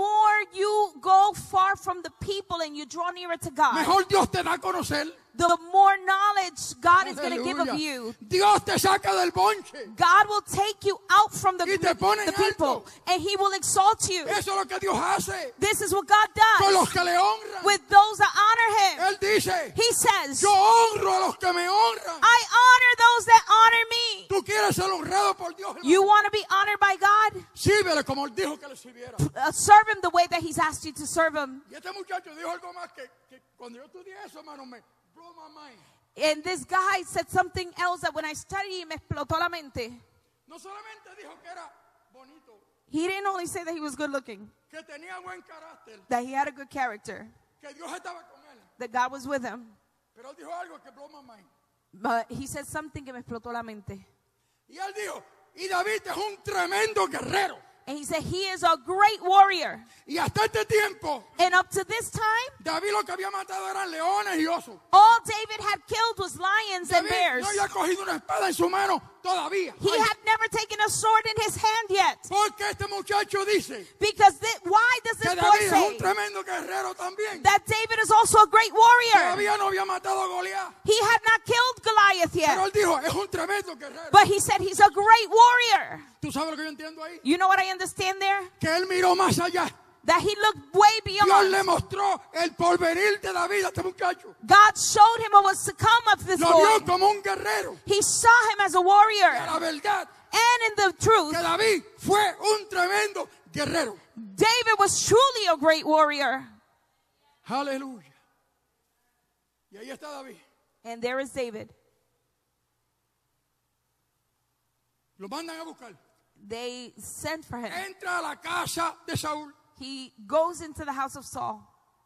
you go far from the people and you draw nearer to God, mejor Dios te da a conocer. the more knowledge God is going to give of Aleluya. you. Dios te saca del bonche. God will take you out from the Y te pone en people alto. and He will exalt you. Eso es lo que Dios hace This is what God con los does que le honran. with those that honor Him. Él dice, He says, yo honro a los que me honran. I honor those that honor me. Tú quieres ser honrado por Dios. hermano? You want to be honored by God? Sírvele como Él dijo que le sirviera. Serve Him the way that He's asked you to serve Him. Y este muchacho dijo algo más que cuando yo estudié eso, hermano, me blow my mind. And this guy said something else that when I studied, me explotó la mente. No solamente dijo que era bonito, He didn't only say that he was good looking, que tenía buen carácter, that he had a good character, que Dios estaba con él, that God was with him, pero él dijo algo que blow my mind. but he said something que me explotó la mente. Y él dijo, y David es un tremendo guerrero. And he said, he is a great warrior. Y hasta este tiempo, And up to this time, David lo que había matado eran leones y osos. all David had killed was lions and David bears. no había cogido una espada en su mano todavía. He Ay, had never taken a sword in his hand yet. porque este muchacho dice Because why does que this boy David es say un tremendo guerrero también. that David is also a great warrior? Todavía no había matado a Goliat. He had not killed Goliath Pero yet. él dijo, es un tremendo guerrero. But he said he's a great warrior. ¿Tú sabes lo que yo entiendo ahí? You know what I understand there? Que él miró más allá. That he looked way Dios beyond. le mostró el porvenir de David a este muchacho. God showed him what was to come of this Lo boy. vio como un guerrero. He saw him as a Y warrior. la verdad And in the truth, que David fue un tremendo guerrero. David was truly a great warrior. Aleluya. Y ahí está David. And there is David. Lo mandan a buscar. They sent for him. Entra a la casa de Saúl. He goes into the house of Saul.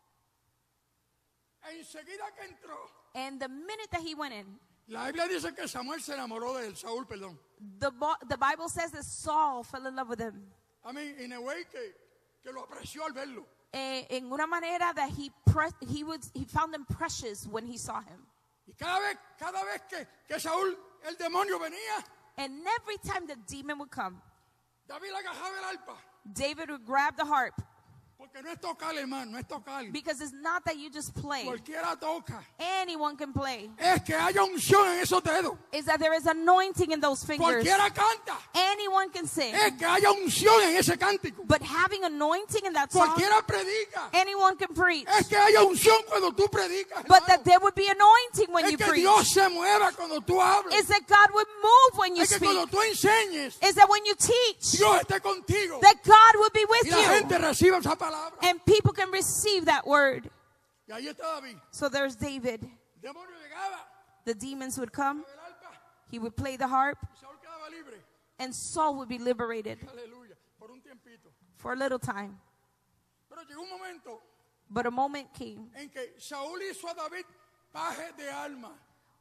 Enseguida que entró, And the minute that he went in, la Biblia dice que Samuel se enamoró de él, Saúl, perdón. the Bible says that Saul fell in love with him. I mean, in a way que lo apreció al verlo. En una manera that he found him precious when he saw him. Y cada vez que Saúl, el demonio venía, And every time the demon would come, David agarraba el arpa. David would grab the harp. Porque no es tocar, hermano, no es tocar. Because it's not that you just play. Cualquiera toca. Anyone can play. Es que haya unción en esos dedos. It's that there is anointing in those fingers. Cualquiera canta. Anyone can sing. Es que haya unción en ese cántico. But having anointing in that song, Cualquiera predica. anyone can preach. Es que haya unción cuando tú predicas. But hermano. that there would be anointing when Es you que preach. Dios se mueva cuando tú hablas. Is that God would move when you Es que cuando speak. tú enseñes, Is that when you teach, Dios esté contigo. that God would be with Y la you. gente reciba esa palabra. And people can receive that word. Y ahí está David. So there's David. El demonio llegaba The demons would come. con el arpa He would play the harp. y Saúl quedaba libre. And Saul would be liberated Aleluya. Por un tiempito. for a little time. Pero llegó un momento But a moment came en que Saúl hizo a David paje de alma.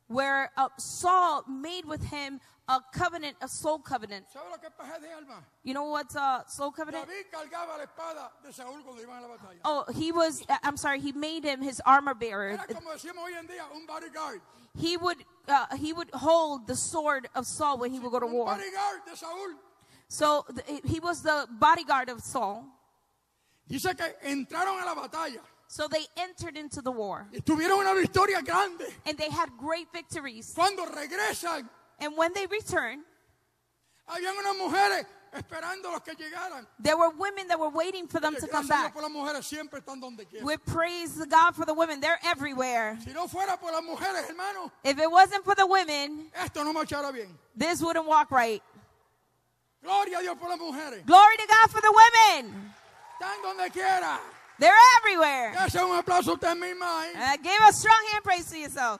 where Saul made with him a covenant, a soul covenant. ¿Sabe lo que es paje de alma? You know what's soul covenant? David cargaba la espada de Saúl cuando iban a la batalla. Oh, he made him his armor bearer. Era como decimos hoy en día, un bodyguard. He would hold the sword of Saul when he would go to Un war. bodyguard de Saúl. So he was the bodyguard of Saul. Dice que entraron a la batalla. So they entered into the war. Y tuvieron una victoria grande. And they had great victories. Cuando regresan, And when they returned, habían unas mujeres esperando a los que llegaran. there were women that were waiting for them to come Gracias a Dios back. por las mujeres, siempre están donde quieren. We praise God for the women. They're everywhere. Si no fuera por las mujeres, hermano, If it wasn't for the women, esto no marchara bien. this wouldn't walk right. Gloria a Dios por las mujeres. Glory to God for the women. Están donde quiera. They're everywhere. Dese un aplauso a usted misma ahí. Give a strong hand praise to yourself.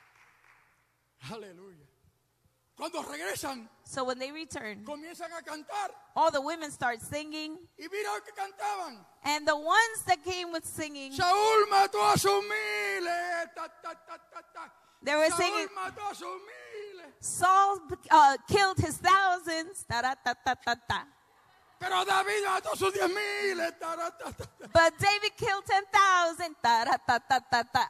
Aleluya. Cuando regresan, So when they returned, comienzan a cantar. all the women start singing. Y mira lo que cantaban. And the ones that came with singing, Saúl mató a sus miles. Ta, ta, ta, ta, ta. they were Saúl singing, mató a sus miles. Saul killed his thousands. Ta-da-ta-ta-ta-ta. Pero David mató a sus 10,000. Ta, ta, ta, ta. But David killed 10,000. Ta-da-ta-ta-ta-ta.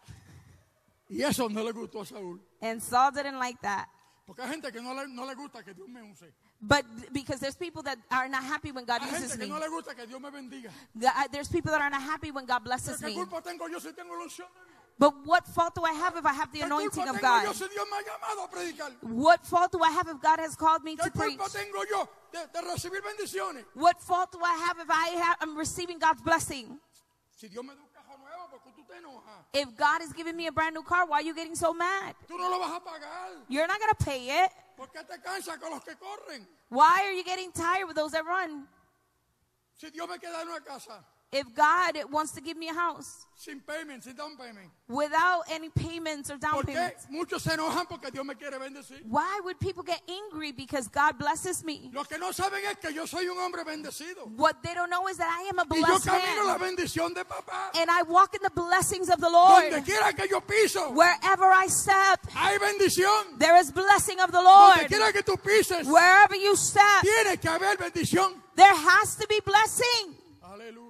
Y eso no le gustó a Saúl. And Saul didn't like that. Porque hay gente que no le gusta que Dios me use. But because there's people that are not happy when God Hay uses gente que me. no le gusta que Dios me bendiga. There's people that are not happy when God Pero blesses ¿qué me. culpa tengo yo si tengo la unción de Dios? But what fault do I have if I have the ¿Qué anointing culpa of tengo yo God? si Dios me ha llamado a predicar? What fault do I have if God has called me ¿Qué to preach? culpa tengo yo de recibir bendiciones? What fault do I have if I'm receiving God's blessing? Si Dios me da un cajón nuevo, ¿por qué tú te enojas? If God is giving me a brand new car, why are you getting so mad? Tú no lo vas a pagar. You're not going to pay it. ¿Por qué te cansas con los que corren? Why are you getting tired with those that run? Si Dios me queda en una casa, If God wants to give me a house sin payment, sin down payment. without any payments or down ¿Por qué payments, muchos se enojan porque Dios me quiere bendecir? why would people get angry because God blesses me? Lo que no saben es que yo soy un hombre bendecido. What they don't know is that I am a Y yo blessed camino la man. bendición de papá. And I walk in the blessings of the Lord. Donde quiera que yo piso, Wherever I step, hay bendición. there is blessing of the Donde Lord. quiera que tú pises, Wherever you step, tiene que haber bendición. there has to be blessing. Aleluya.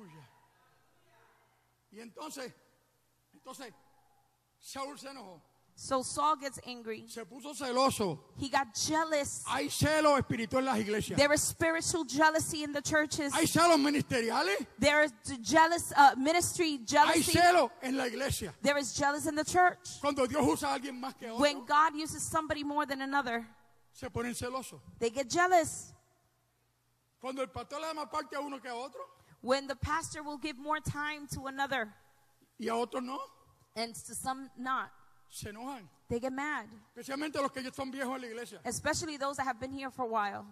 Y entonces, Saúl se enojó. So Saul gets angry. Se puso celoso. He got jealous. Hay celo espiritual en las iglesias. There is spiritual jealousy in the churches. Hay celos ministeriales. There is jealous ministry Hay jealousy. celo en la iglesia. There is jealous in the church. Cuando Dios usa a alguien más que otro, When God uses somebody more than another, se ponen celosos. they get jealous. Cuando el pastor le da más parte a uno que a otro, When the pastor will give more time to another y a otros no, and to some not, se enojan. they get mad. Especialmente los que ya son viejos en la iglesia. Especially those that have been here for a while.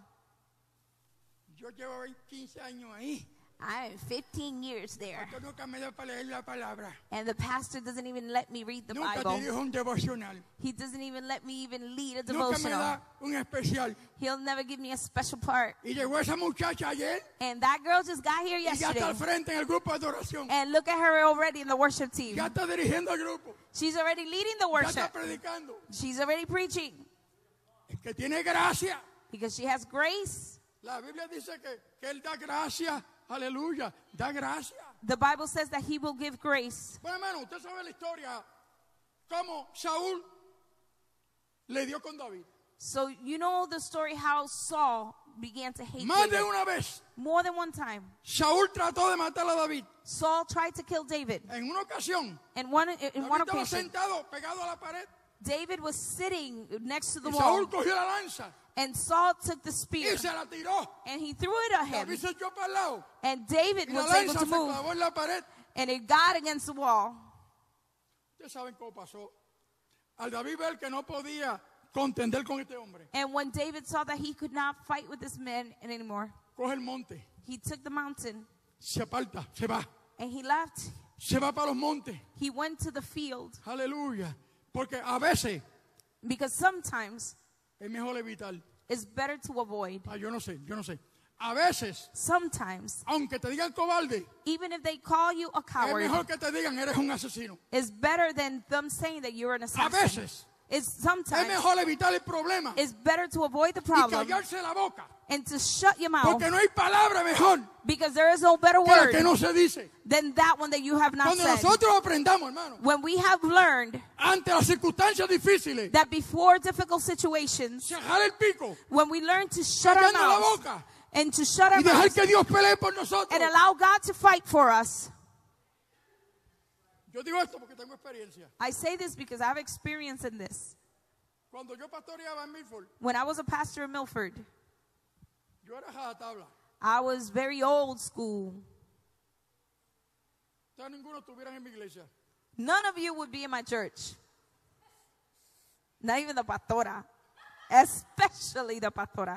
Yo llevo 15 años ahí. I'm 15 years there. Pastor nunca me da para leer la palabra. And the pastor doesn't even let me read the Nunca Bible. dirijo un devocional. He doesn't even let me even lead a Nunca me devotional. da un especial. He'll never give me a special part. Y llegó esa muchacha ayer And that girl just got here y ya está al yesterday. frente en el grupo de adoración. And look at her already in the worship team. Ya está dirigiendo el grupo. She's already leading the Ya está worship. predicando. She's already preaching. Es que tiene gracia. Because she has grace. La Biblia dice que Él da gracia. Aleluya. Da gracia. The Bible says that he will give grace. Bueno, hermano, usted sabe la historia. Cómo Saúl le dio con David. So you know the story how Saul began to hate Más de David. una vez, More than one time. Saúl trató de matar a David. Saul tried to kill David. En una ocasión, In one David estaba occasion, sentado pegado a la pared. David was sitting next to the Y wall. Saúl cogió la lanza And Saul took the spear. y se la tiró. And he threw it at him. David se echó para el lado. And David Y la was able lanza to se move. clavó en la pared. And it got against the wall. Ustedes saben cómo pasó. Al David ver que no podía contender con este hombre, And when David saw that he could not fight with this man anymore, coge el monte, he took the mountain se aparta, se va. and he left. Se va para los montes. He went to the field. Aleluya. Porque a veces Because sometimes es mejor evitar. it's better to avoid. Yo no sé. A veces, Sometimes, aunque te digan cobarde, even if they call you a es coward, mejor que te digan eres un asesino. it's better than them saying that you're an A assassin. veces, It's Es sometimes mejor evitar el problema it's better to avoid the y problem callarse la boca. and to shut your mouth, Porque no hay palabra mejor because there is no better que la word que no se dice. than that one that you have not Cuando said. nosotros aprendamos, hermano, When we have learned ante las circunstancias difíciles, that before difficult situations, cerrar el pico when we learn to shut our callando la mouths boca and to shut our y dejar mouths que Dios pelee por nosotros. and allow God to fight for us. Yo digo esto porque tengo experiencia. I say this because I have experience in this. Cuando yo pastoreaba en Milford, When I was a pastor in Milford, yo era rajatabla. I was very old school. Ustedes ninguno estuvieran en mi iglesia. None of you would be in my church. Not even the pastora. Especially the pastora.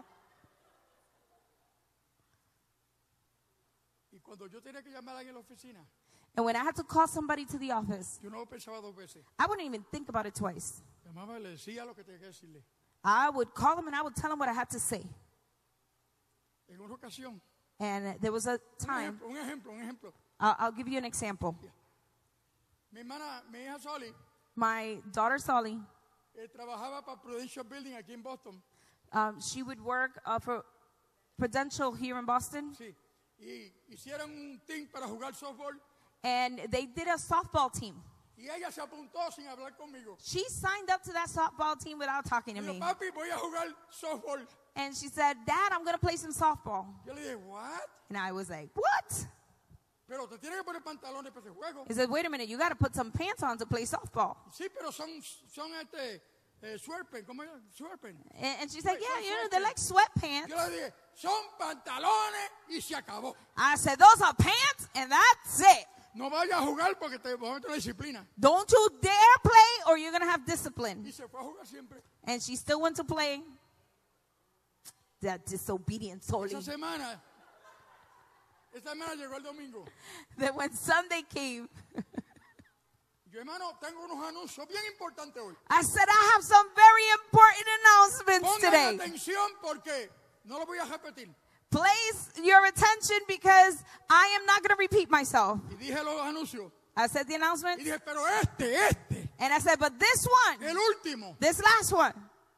Y cuando yo tenía que llamar en la oficina, And when I had to call somebody to the office, yo no pensaba dos veces. I wouldn't even think about it twice. Llamaba y le decía lo que tenía que decirle. I would call them and I would tell them what I had to say. En una ocasión, And there was a time, un ejemplo. I'll give you an example. Mi hija Soli, My daughter Solly, trabajaba para Prudential Building aquí en Boston. she would work for Prudential here in Boston. Sí. Y hicieron un team para jugar softball. And they did a softball team. Y ella se apuntó sin hablar conmigo. She signed up to that softball team without talking to Dijo, me. papi, voy a jugar softball. And she said, Dad, I'm going to play some softball. Yo le dije, what? And I was like, what? Pero te tienes que poner pantalones para ese juego. He said, wait a minute, you got to put some pants on to play softball. Sí, pero son swerpen, ¿cómo es? Swerpen. And she's like, yeah, Son you know, they're like Yo sweatpants. le dije, son pantalones y se acabó. I said, those are pants and that's it. No vayas a jugar porque te voy a meter una disciplina. Don't you dare play or you're going to have discipline. Y se fue a jugar siempre. And she still went to play. That disobedient Soli. Esa semana llegó el domingo. Then when Sunday came, Yo, hermano, tengo unos anuncios bien importantes hoy. I said, I have some very important announcements Pongan today. atención porque no lo voy a repetir. Place your attention because I am not going to repeat myself. Y dije los anuncios. I said the Y announcement. dije, pero este, And I said, but this one, el último. this last one.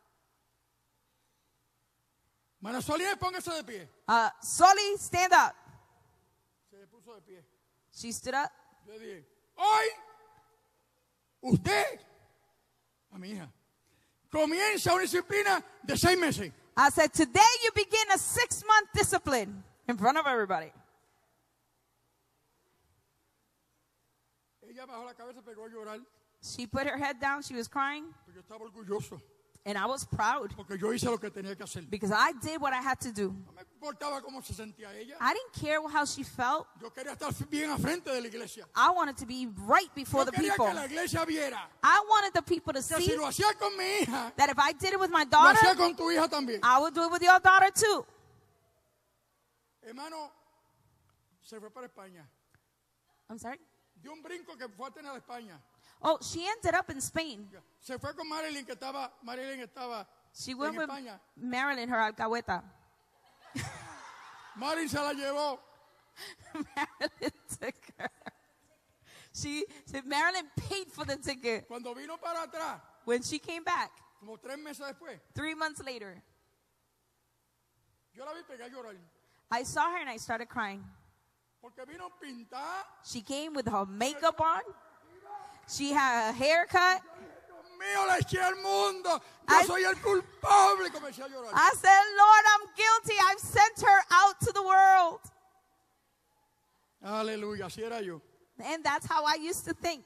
Mana Solía, póngase de pie. Soli, stand up. Se puso de pie. She stood up. Yo dije, hoy, usted, a mi hija, comienza una disciplina de 6 meses. I said, today you begin a 6-month discipline in front of everybody. Ella bajó la cabeza, pegó a llorar, She put her head down. She was crying. porque yo estaba orgulloso, And I was proud porque yo hice lo que tenía que hacer. because I did what I had to do. No me importaba cómo se sentía ella. I didn't care how she felt. Yo quería estar bien a frente de la iglesia. I wanted to be right before Yo the quería people. que la iglesia viera I wanted the people to que see si lo hacía con mi hija, that if I did it with my lo daughter, hacía con tu hija también. I would do it with your daughter too. Hermano, se fue para España. I'm sorry? Dio un brinco que fue a tener a España. Oh, she ended up in Spain. Se fue con Marilyn, que estaba She went en with España. Marilyn, her alcahueta. Marilyn se la llevó. Marilyn took her. She said Marilyn paid for the ticket. Cuando vino para atrás, When she came back, como 3 meses después, 3 months later, yo la vi pegar a llorar. I saw her and I started crying. Porque vino pintada. She came with her makeup on. She had a haircut. Dios mío, la eché al mundo. I- Yo soy el culpable. Comencé a llorar. I said, Lord, I'm guilty. I've sent her out to the world. Aleluya, así era yo. And that's how I used to think.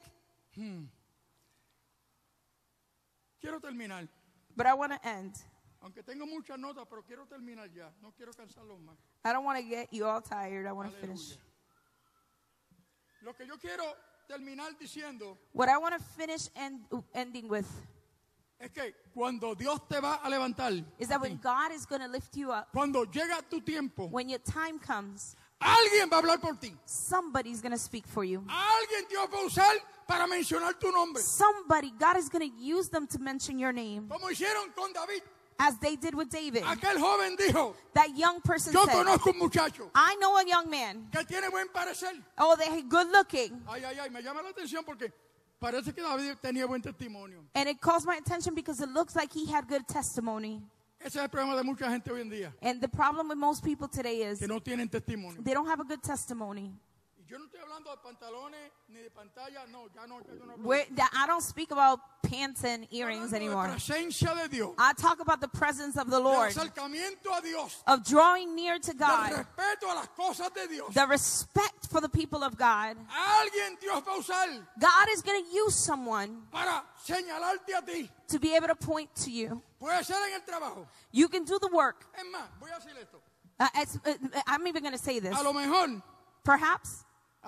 Quiero terminar. But I want to end. Aunque tengo muchas notas, pero quiero terminar ya. No quiero cansarlos más. I don't want to get you all tired. I want to finish. Aleluya. Lo que yo quiero terminar diciendo What I want to finish ending with es que cuando Dios te va a levantar, is that when God is going to lift you up, cuando llega tu tiempo, when your time comes, alguien va a hablar por ti. somebody's going to speak for you. Alguien Dios va a usar para mencionar tu nombre. Somebody, God is going to use them to mention your name, Como hicieron con David. as they did with David. Aquel joven dijo, That young person yo said, conozco un muchacho I know a young man. que tiene buen parecer. Oh, they're good looking. Ay, me llama la atención porque parece que David tenía buen testimonio. And it calls my attention because it looks like he had good testimony. Ese es el problema de mucha gente hoy en día, And the problem with most people today is que no tienen testimonio. they don't have a good testimony. Y yo no estoy hablando de pantalones ni de pantalla, no, ya no, ya yo no hablo. I don't speak about pants and Estoy earrings hablando de anymore. presencia de Dios, I talk about the presence of the de Lord, acercamiento a Dios, of drawing near to del God, respeto a las cosas de Dios. the respect for the people of God. A alguien Dios va a usar God is going to use someone para señalarte a ti. to be able to point to you. Puede ser en el trabajo. You can do the work. Es más, voy a decir esto. I'm even going to say this. A lo mejor, Perhaps,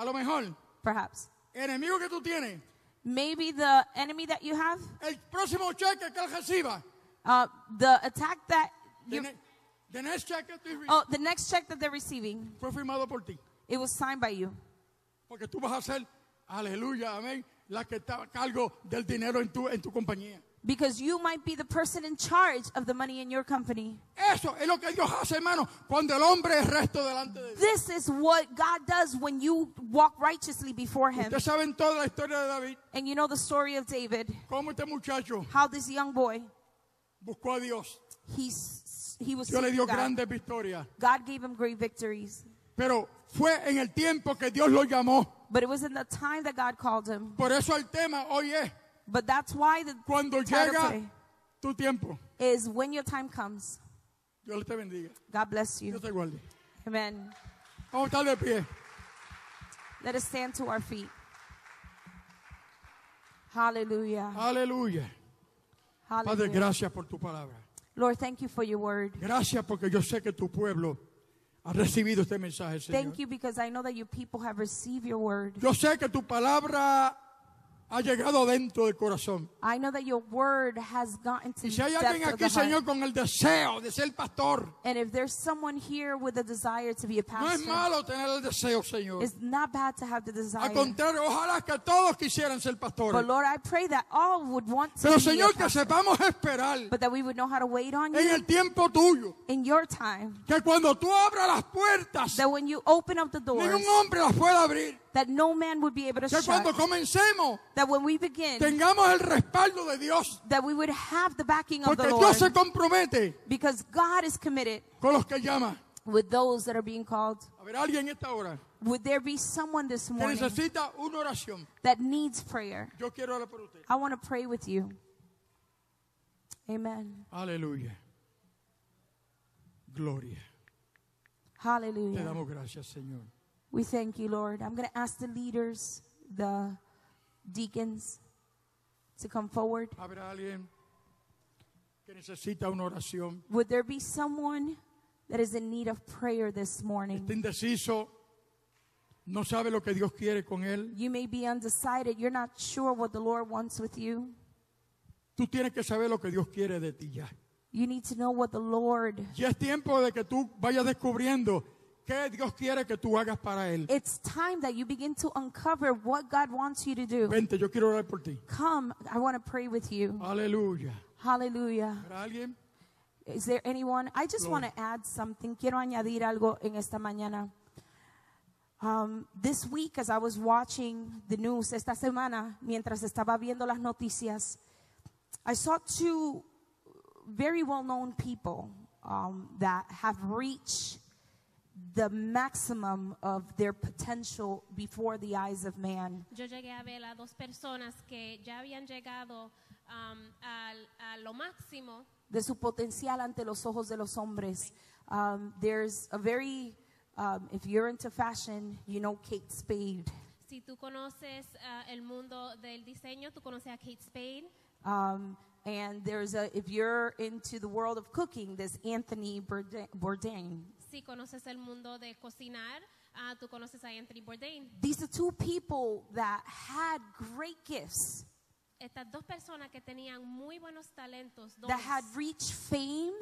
enemigo que tú tienes, maybe the enemy that you have, el próximo cheque que él reciba, the attack that you, the next check que tú oh, the next check that they're receiving, fue firmado por ti. it was signed by you. Porque tú vas a ser, aleluya, amén, la que está a cargo del dinero en tu compañía. Because you might be the person in charge of the money in your company. Eso es lo que Dios hace, hermano, cuando el hombre es recto delante de Dios. This is what God does when you walk righteously before Him. Ustedes saben toda la historia de David, And you know the story of David, cómo este muchacho how this young boy, buscó a Dios. he was Dios le seeking dio God. grandes victorias. God gave him great victories. Pero fue en el tiempo que Dios lo llamó. But it was in the time that God called him. Por eso el tema hoy es, But that's why the cuando title llega today tu tiempo. is when your time comes. Dios te bendiga. God bless you. Dios te guarde. Amen. Vamos a estar de pie. Let us stand to our feet. Hallelujah. Aleluya. Padre, Hallelujah. gracias por tu palabra. Lord, thank you for your word. Gracias porque yo sé que tu pueblo ha recibido este mensaje, Señor. Thank you because I know that your people have received your word. Yo sé que tu palabra ha llegado dentro del corazón. I know that your word has gotten to Y si the hay depth alguien of aquí, the heart. Señor, con el deseo de ser pastor, And if there's someone here with a desire to be a no es pastor, malo tener el deseo, Señor. it's not bad to have the Al desire. contrario, ojalá que todos quisieran ser But pastores. Lord, I pray that all would want to Pero, be a Señor, que pastor, sepamos esperar but that we would know how to wait on en you el tiempo tuyo. in your time. Que cuando tú abras las puertas, That when you open up the doors, ningún hombre las pueda abrir. that no man would be able to Que cuando shut. comencemos, That when we begin, tengamos el respaldo de Dios. that we would have the backing of Porque the Dios Lord. se compromete Because God is committed con los que llama. with those that are being called. A ver, alguien esta hora Would there be someone this que morning necesita una oración. that needs prayer? Yo quiero orar por usted. I want to pray with you. Amen. Aleluya. Gloria. Te Hallelujah. damos gracias, Señor. We thank you, Lord. I'm going to ask the leaders, the deacons, to come forward. Habrá alguien que necesita una oración. Would there be someone that is in need of prayer this morning? Está indeciso. No sabe lo que Dios quiere con él. You may be undecided. You're not sure what the Lord wants with you. Tú tienes que saber lo que Dios quiere de ti ya. You need to know what the Lord. Ya es tiempo de que tú vayas descubriendo qué Dios quiere que tú hagas para Él. It's time that you begin to uncover what God wants you to do. Vente, yo quiero orar por ti. Come, I want to pray with you. Aleluya. Hallelujah. ¿Habrá alguien? Is there anyone? I just want to add something. Quiero añadir algo en esta mañana. This week, as I was watching the news, esta semana, mientras estaba viendo las noticias, I saw two very well-known people that have reached the maximum of their potential before the eyes of man. Yo llegué a ver a dos personas que ya habían llegado a lo máximo De su potencial ante los ojos de los hombres. There's a very, if you're into fashion, you know Kate Spade. Si tú conoces el mundo del diseño, tú conoces a Kate Spade. And there's if you're into the world of cooking, there's Anthony Bourdain. Si conoces el mundo de cocinar, tú conoces a Anthony Bourdain. These are two people that had great gifts, Estas dos personas que tenían muy buenos talentos, that had reached fame,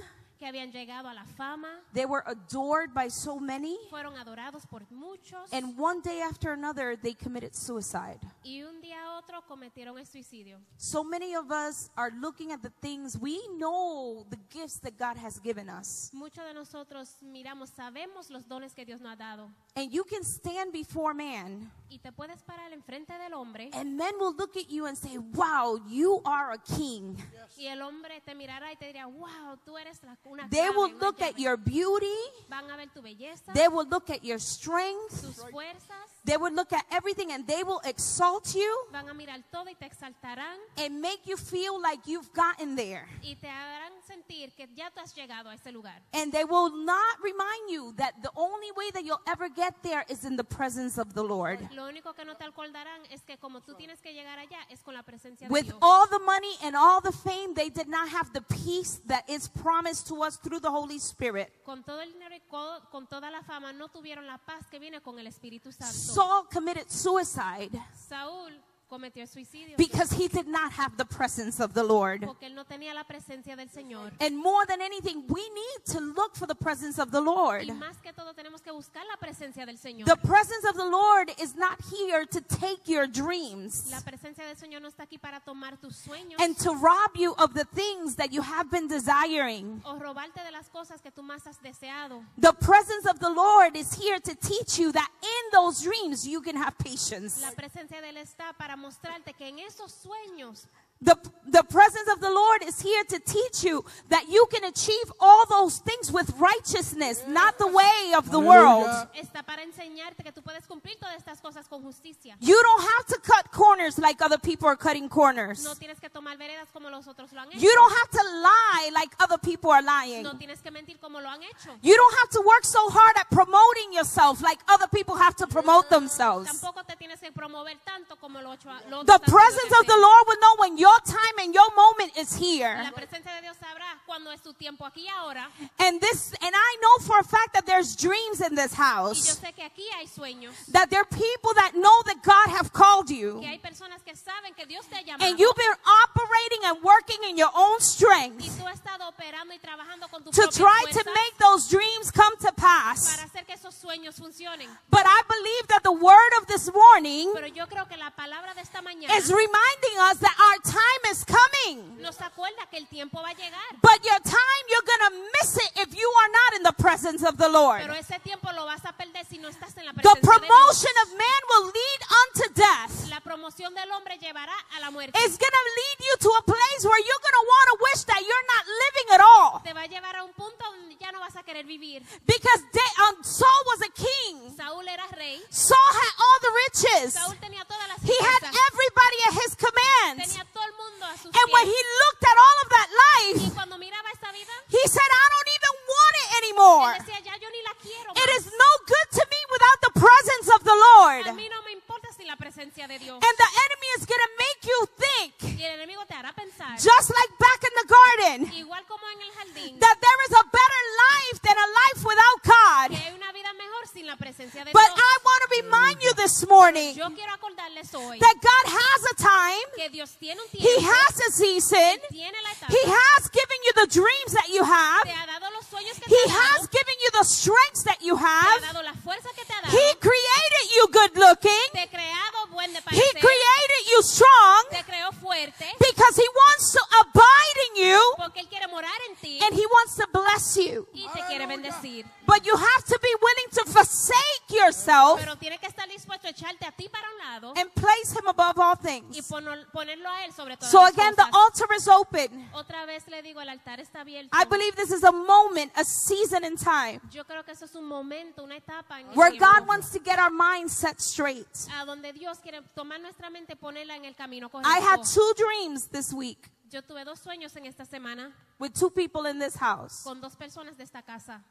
que habían llegado a la fama, They were adored by so many. fueron adorados por muchos, And one day after another, they committed suicide. y un día a otro cometieron el suicidio. So many of us are looking at the things we know, the gifts that God has given us. Muchos de nosotros miramos, sabemos los dones que Dios nos ha dado. And you can stand before man, Y te puedes parar enfrente del hombre and men will look at you and say, wow, you are a king. y el hombre te mirará y te dirá, wow, tú eres una They clave, will una look at llave". your beauty. Van a ver tu belleza, They will look at your strength. tus fuerzas, They will look at everything, and they will exalt you van a mirar todo y te exaltarán and make you feel like you've gotten there. y te harán sentir que ya tú has llegado a ese lugar. And they will not remind you that the only way that you'll ever get there is in the presence of the Lord. Lo único que no te acordarán es que como tú tienes que llegar allá es con la presencia de With Dios. all the money and all the fame, they did not have the peace that is promised to us through the Holy Spirit. Con todo el dinero y con toda la fama no tuvieron la paz que viene con el Espíritu Santo. Saul committed suicide Saúl cometió suicidio because he did not have the presence of the Lord. porque él no tenía la presencia del Señor. And more than anything, we need to look for the presence of the Lord. Y más que todo tenemos que buscar la presencia del Señor. The presence of the Lord is not here to take your dreams La presencia del Señor no está aquí para tomar tus sueños and to rob you of the things that you have been desiring. o robarte de las cosas que tú más has deseado. The presence of the Lord is here to teach you that in those dreams you can have patience. La presencia de Él está para mostrarte que en esos sueños The presence of the Lord is here to teach you that you can achieve all those things with righteousness, not the way of the world. está para enseñarte que tú puedes cumplir todas estas cosas con justicia. You don't have to cut corners like other people are cutting corners. No tienes que tomar veredas como los otros lo han hecho. You don't have to lie like other people are lying. No tienes que mentir como lo han hecho. You don't have to work so hard at promoting yourself like other people have to promote themselves. Tampoco te tienes que promover tanto como lo otro. The presence of the Lord will know when your time and your moment is here. La presencia de Dios sabrá cuando es tu tiempo aquí y ahora. And I know for a fact that there's dreams in this Y yo house. sé que aquí hay sueños. That there are people that know that God have called you. Que hay personas que saben que Dios te ha llamado. And you've been operating and working in your own Y strength tú has estado operando y trabajando con tu to propia try fuerza to make those dreams come to pass. para hacer que esos sueños funcionen. But I believe that the word of this morning Pero yo creo que la palabra de esta mañana is reminding us that our time is coming. nos acuerda que el tiempo va a llegar. But your time, you're going to miss it if you are not in the presence of the Lord. Pero ese tiempo lo vas a perder si no estás en la The presencia de Dios. promotion of man will lead unto death. La promoción del hombre llevará a la muerte. It's going to lead you to a place where you're going to want to wish that you're not living at all. Te va a llevar a un punto donde ya no vas a querer vivir. Because Saul was a king. Saúl era rey. Saul had all the riches. Saúl tenía todas las He had riquezas. everybody at his command. Tenía todo el mundo a sus And when pies. he looked at all of that Y life, cuando miraba esa vida, he said, I don't even want it anymore. él decía, ya yo ni la quiero It más. is no good to me without the presence of the Lord. A mí no me importa sin la presencia de Dios. And the enemy is going to make you think, Y el enemigo te hará pensar, just like back in the garden, igual como en el jardín, that there is a better life than a life without que God. hay una vida mejor sin la presencia de But Dios. I want to remind you this morning Yo quiero acordarles hoy that God has a time, que Dios tiene un He tiempo, has a season, tiene la etapa, He has given you the dreams that you have, te ha dado los sueños que He te ha dado, has given you the strengths that you te ha have. dado la fuerza que te ha dado, He created you good looking. te ha creado buen de He parecer, created you strong te creó fuerte, because He wants to abide in you porque Él quiere morar en ti and He wants to bless you. y te quiere bendecir. But you have to be willing to forsake yourself Pero tienes que estar dispuesto a echarte a ti para un lado and place Him above all y things. ponerlo a Él sobre todas So las again, the cosas. altar is open. Otra vez le digo, el altar está abierto. I believe this is a moment, a season in time Yo creo que eso es un momento, una etapa en el where tiempo, God wants to get our minds set straight. a donde Dios quiere tomar nuestra mente y ponerla en el camino I had correcto. 2 dreams this week Yo tuve 2 sueños en esta semana with 2 people in this house. con 2 personas de esta casa.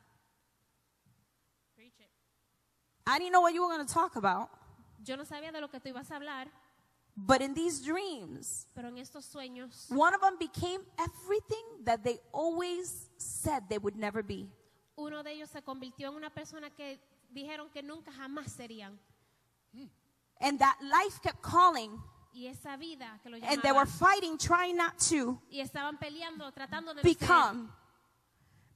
I didn't know what you were going to talk about, Yo no sabía de lo que tú ibas a hablar, but in these dreams, pero en estos sueños, one of them became everything that they always said they would never be. uno de ellos se convirtió en una persona que dijeron que nunca jamás serían. And that life kept calling, Y esa vida que lo and they were llamaban, fighting, trying not to y estaban peleando, tratando de no ser. become.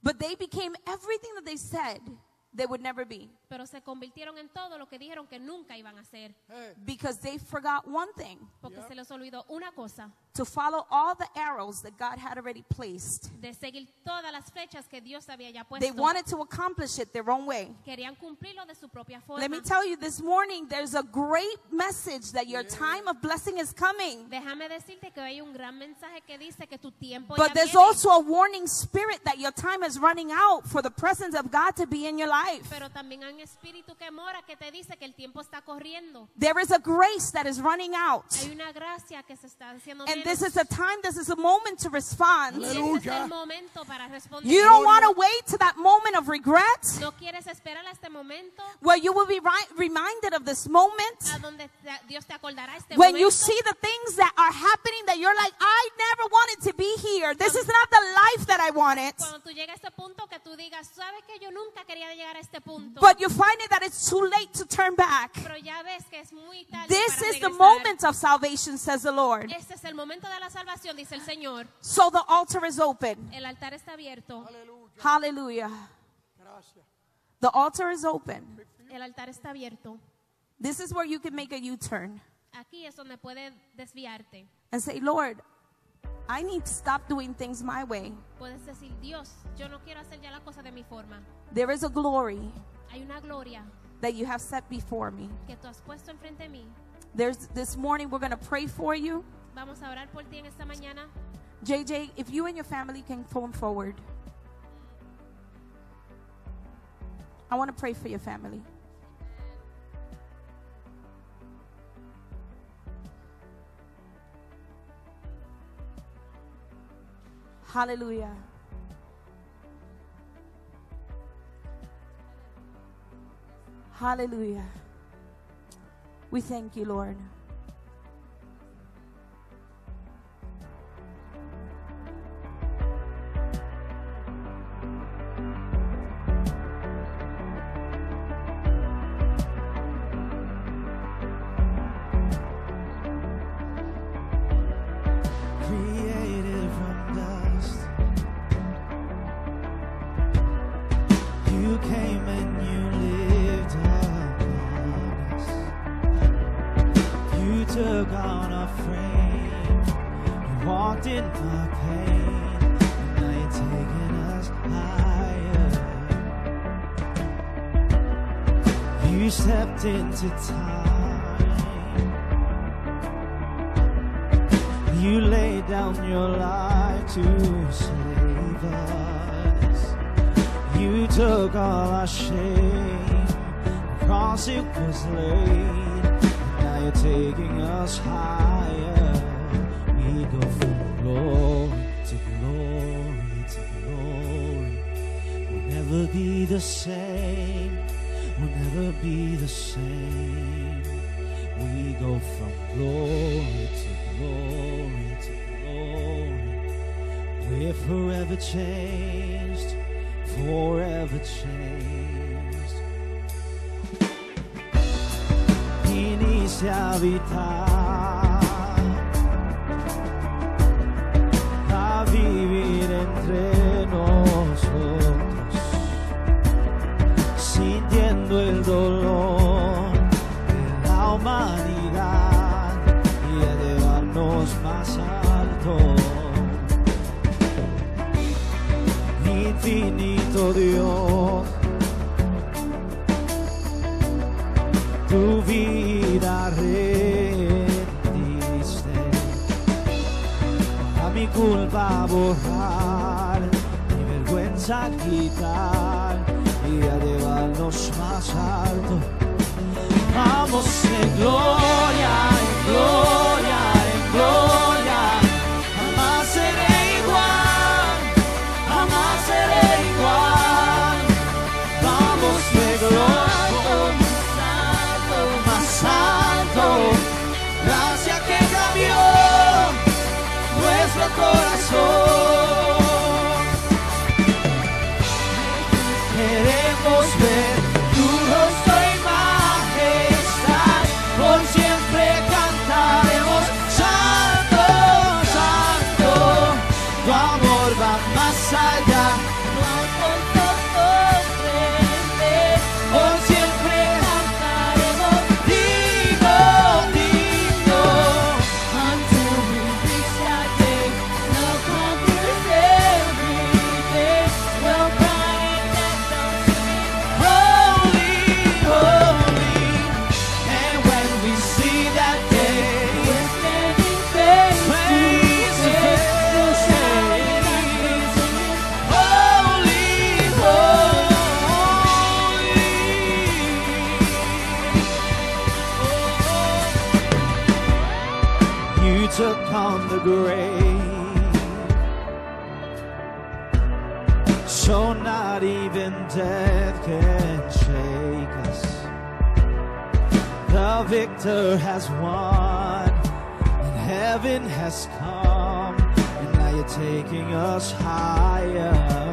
But they became everything that they said they would never be. Pero se convirtieron en todo lo que dijeron que nunca iban a hacer. Because they forgot one thing. Porque se les olvidó una cosa. To follow all the arrows that God had already placed. De seguir todas las flechas que Dios había ya puesto. They wanted to accomplish it their own way. Querían cumplirlo de su propia forma. Let me tell you, this morning there's a great message that your time of blessing is coming. Déjame decirte que hay un gran mensaje que dice que tu tiempo But ya there's viene. also a warning spirit that your time is running out for the presence of God to be in your life. Pero también hay un espíritu que mora que te dice que el tiempo está corriendo. There is a grace that is running out. Hay una gracia que se está haciendo And menos. this is a time, this is a moment to respond. Y este es Aleluya. el momento para responder. You don't want to wait to that moment of regret No quieres esperar a este momento where you will be reminded of this moment. a donde Dios te acordará este When momento. you see the things that are happening that you're like, I never wanted to be here. This is not the life that I wanted. Cuando tú llegas a este punto que tú digas, sabes que yo nunca quería llegar a este punto. But you find it that it's too late to turn back. Pero ya ves que es muy tarde This para is the regresar. moment of salvation, says the Lord. Este es el momento de la salvación, dice el Señor. So the altar is open. El altar está abierto. Hallelujah. Gracias. The altar is open. El altar está abierto. This is where you can make a U-turn Aquí es donde puedes desviarte. and say, Lord, I need to stop doing things my way. Puedes decir, Dios, yo no quiero hacer ya la cosa de mi forma. There is a glory Hay una gloria that you have set before me. que tú has puesto enfrente de mí. This morning we're going to pray for you. Vamos a orar por ti en esta mañana. JJ, if you and your family can come forward. I want to pray for your family. Hallelujah. Hallelujah. We thank you, Lord. Created from dust, you came and you lived among us. You took on a frame, you walked in our pain, and now you're taking us higher. You stepped into time. You laid down your life to save us. You took all our shame, the cross it was laid, and now you're taking us higher. We go from glory to glory to glory. We'll never be the same, we'll never be the same. We go from glory to glory to glory. We're forever changed, forever changed. Inicia a habitar, a vivir entre nosotros, sintiendo el dolor de la humanidad y a llevarnos más alto. Infinito Dios, tu vida rendiste, a mi culpa borrar, mi vergüenza quitar y a llevarnos más alto. Vamos en gloria, en gloria, en gloria. Jamás seré igual, jamás seré igual. Vamos de gloria, más alto. Gracia que cambió nuestro corazón. Queremos ver tu rostro y majestad, por siempre cantar. from the grave. So not even death can shake us. The victor has won, and heaven has come, and now you're taking us higher.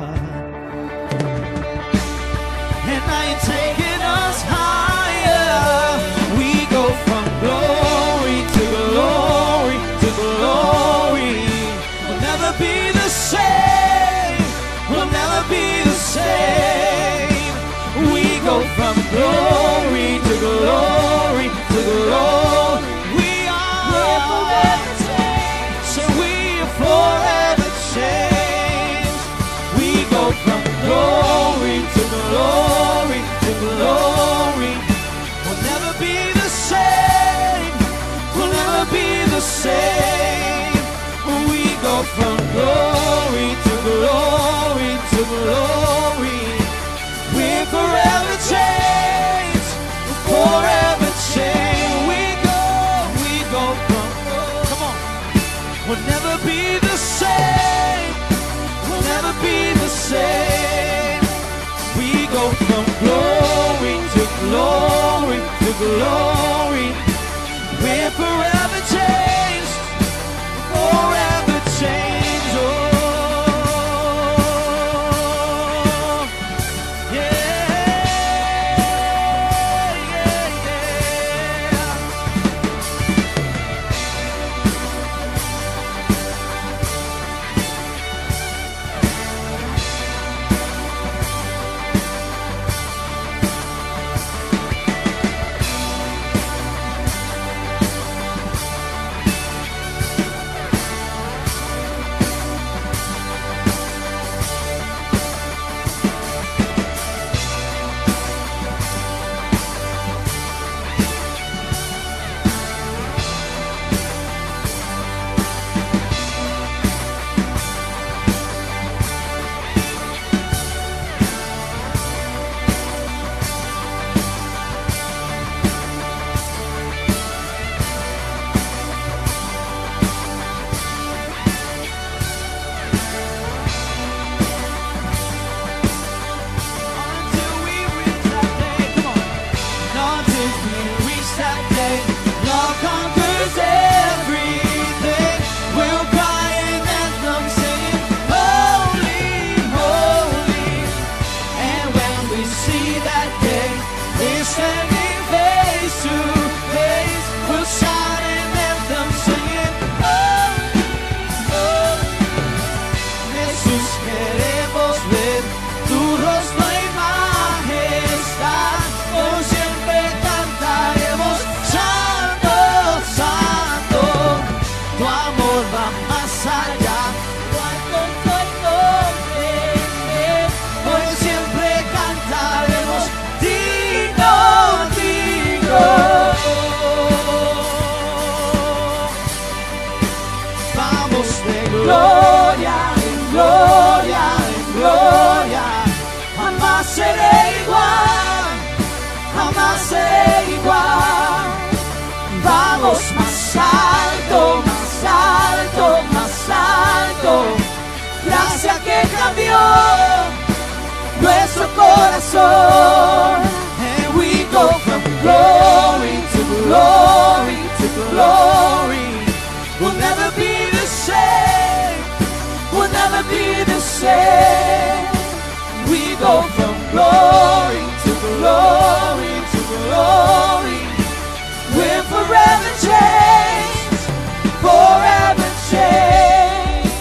And now you're taking us higher. We go from glory to glory to glory. We'll never be the same. We'll never be the same. We go from glory to glory to glory. We are forever changed. So we are forever changed. We go from glory to glory to glory. We'll never be the same. We'll never be the same. We go from glory to glory to glory. We're forever changed. Forever changed. We go from, come on. We'll never be the same. We'll never be the same. We go from glory to glory to glory. We're forever changed, forever changed. Oh, yeah, yeah, yeah. gloria, en gloria, en gloria. Jamás seré igual, jamás seré igual. Vamos más alto, más alto, más alto. Gracia que cambió nuestro corazón. And we go from glory to glory to glory. We'll never be the same. We'll never be the same. We go from glory to glory to glory. We're forever changed, forever changed.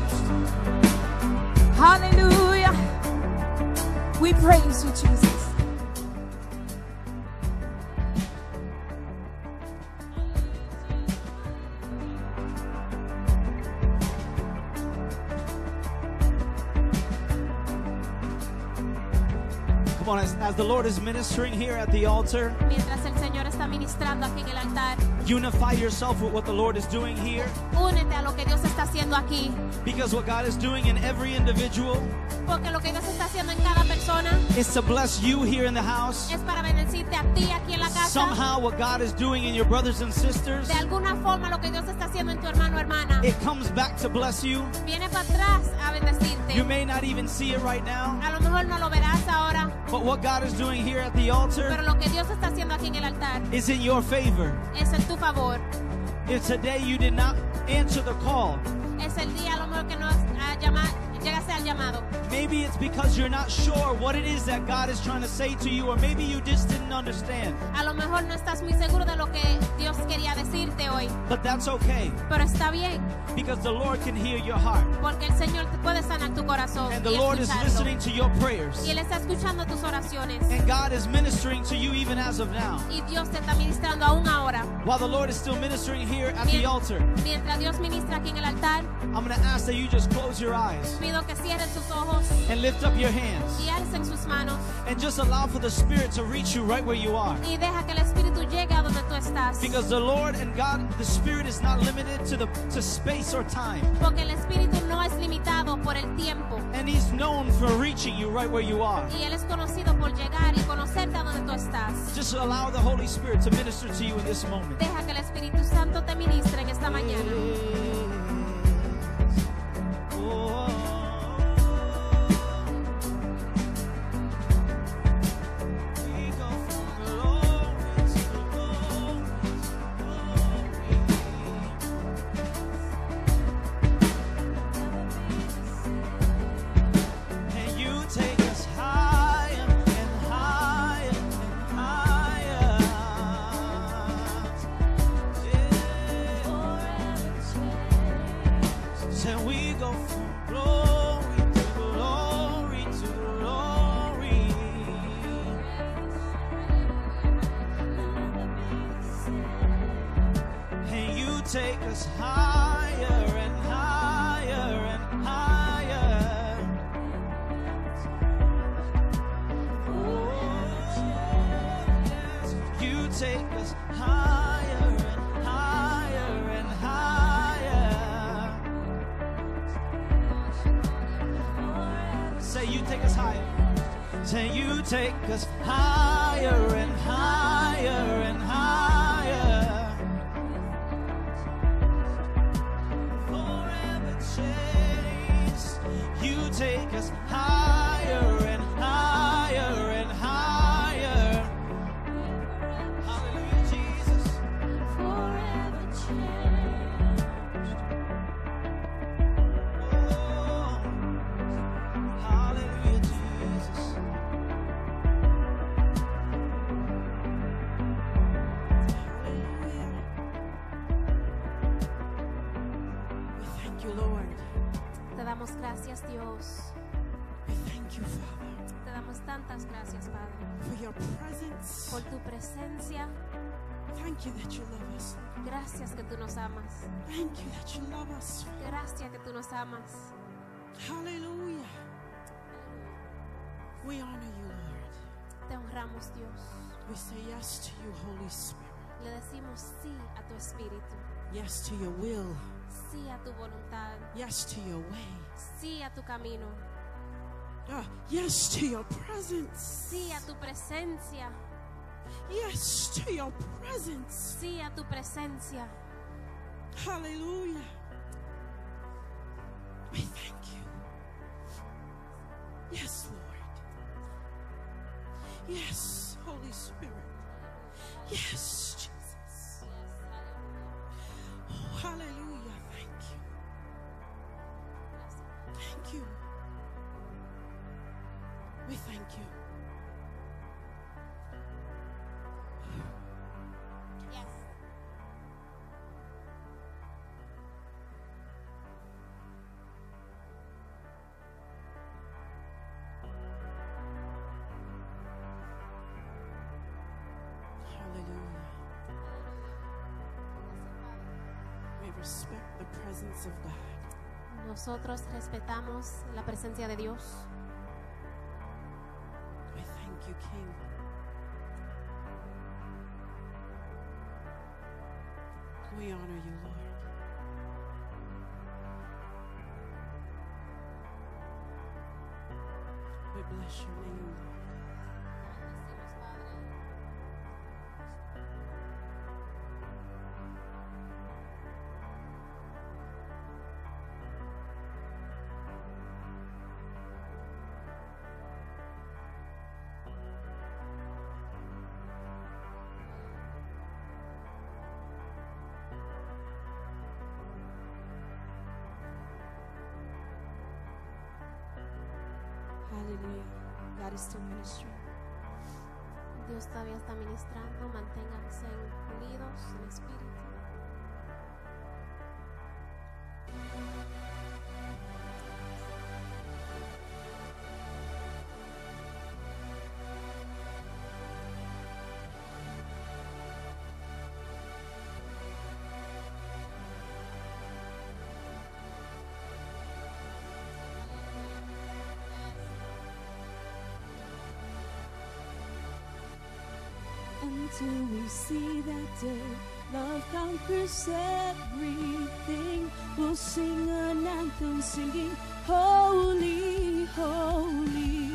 Hallelujah. We praise you, Jesus. Come on, as the Lord is ministering here at the altar, Mientras el Señor está ministrando aquí en el altar, unify yourself with what the Lord is doing here. únete únete a lo que Dios está haciendo aquí. Because what God is doing in every individual Porque lo que Dios está haciendo en cada persona is to bless you here in the house. es para bendecirte a ti aquí en la casa. Somehow what God is doing in your brothers and sisters, De alguna forma lo que Dios está haciendo en tu hermano o hermana it comes back to bless you. viene para atrás a bendecirte. You may not even see it right now, A lo mejor no lo verás ahora, but what God is doing here at the altar pero lo que Dios está haciendo aquí en el altar is in your favor. es en tu favor. If today you did not answer the call, Es el día a lo mejor que no llegaste al llamado. maybe it's because you're not sure what it is that God is trying to say to you, or maybe you just didn't understand. A lo mejor no estás muy seguro de lo que Dios quería decirte hoy, But that's okay, pero está bien, because the Lord can hear your heart. porque el Señor te puede sanar tu corazón And the y Lord is escucharlo. listening to your prayers. Y Él está escuchando tus oraciones. And God is ministering to you even as of now. Y Dios te está ministrando aún ahora. While the Lord is still ministering here at the altar, Mientras Dios ministra aquí en el altar, I'm going to ask that you just close your eyes pido que cierren sus ojos and lift up your hands y alcen sus manos and just allow for the Spirit to reach you right where you are. y deja que el Espíritu llegue a donde tú estás. Because the Lord and God, the Spirit is not limited to space or time. Porque el Espíritu no es limitado por el tiempo. And He's known for reaching you right where you are. Y Él es conocido por llegar y conocerte a donde tú estás. Just allow the Holy Spirit to minister to you in this moment. Deja que el Espíritu Santo te ministre en esta mañana. Oh. We go from glory to glory. And you take us higher and higher and higher. And we go from glory to glory to glory. And you take us higher and higher and higher. Oh, yes. You take us higher and higher and higher. Say you take us higher. Say you take us higher and higher and higher. Forever changed. You take us higher and higher and higher. Hallelujah, Jesus. Forever changed. Oh. Hallelujah, Jesus. We thank you, Lord. Te damos gracias, Dios. We thank you, Father, Te damos tantas gracias, Padre, for your presence. por tu presencia. Thank you that you love us. Gracias que tú nos amas. Thank you that you love us. Gracias que tú nos amas. Hallelujah. We honor you, Lord. Te honramos, Dios. We say yes to you, Holy Spirit. Le decimos sí a tu espíritu, Yes to your will. sí a tu voluntad, Yes to your way. sí a tu camino, Yes to your presence. sí a tu presencia, Yes to your presence. sí a tu presencia. Hallelujah. We thank you. Yes, Lord. Yes, Holy Spirit. Yes, Jesus. Oh, hallelujah. Thank you. Thank you. We thank you. Yes. Hallelujah. We respect the presence of God. Nosotros respetamos la presencia de Dios. We thank you, King. We honor you, Lord. bless your name. Hallelujah. God is still ministering. Dios todavía está ministrando. Manténganse unidos en espíritu. Until we see that day, love conquers everything. We'll sing an anthem singing, holy, holy.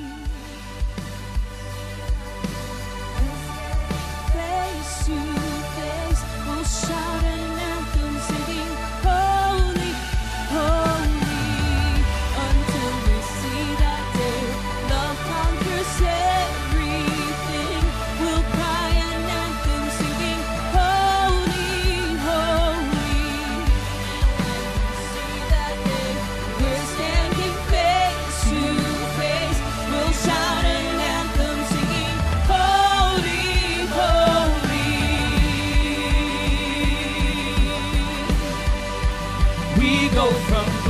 Face to face, we'll shout an anthem singing, holy, holy. Until we see that day, love conquers everything. We'll cry an anthem singing, holy, holy. See that day, we're standing face to face. We'll shout an anthem singing, holy, holy. We go from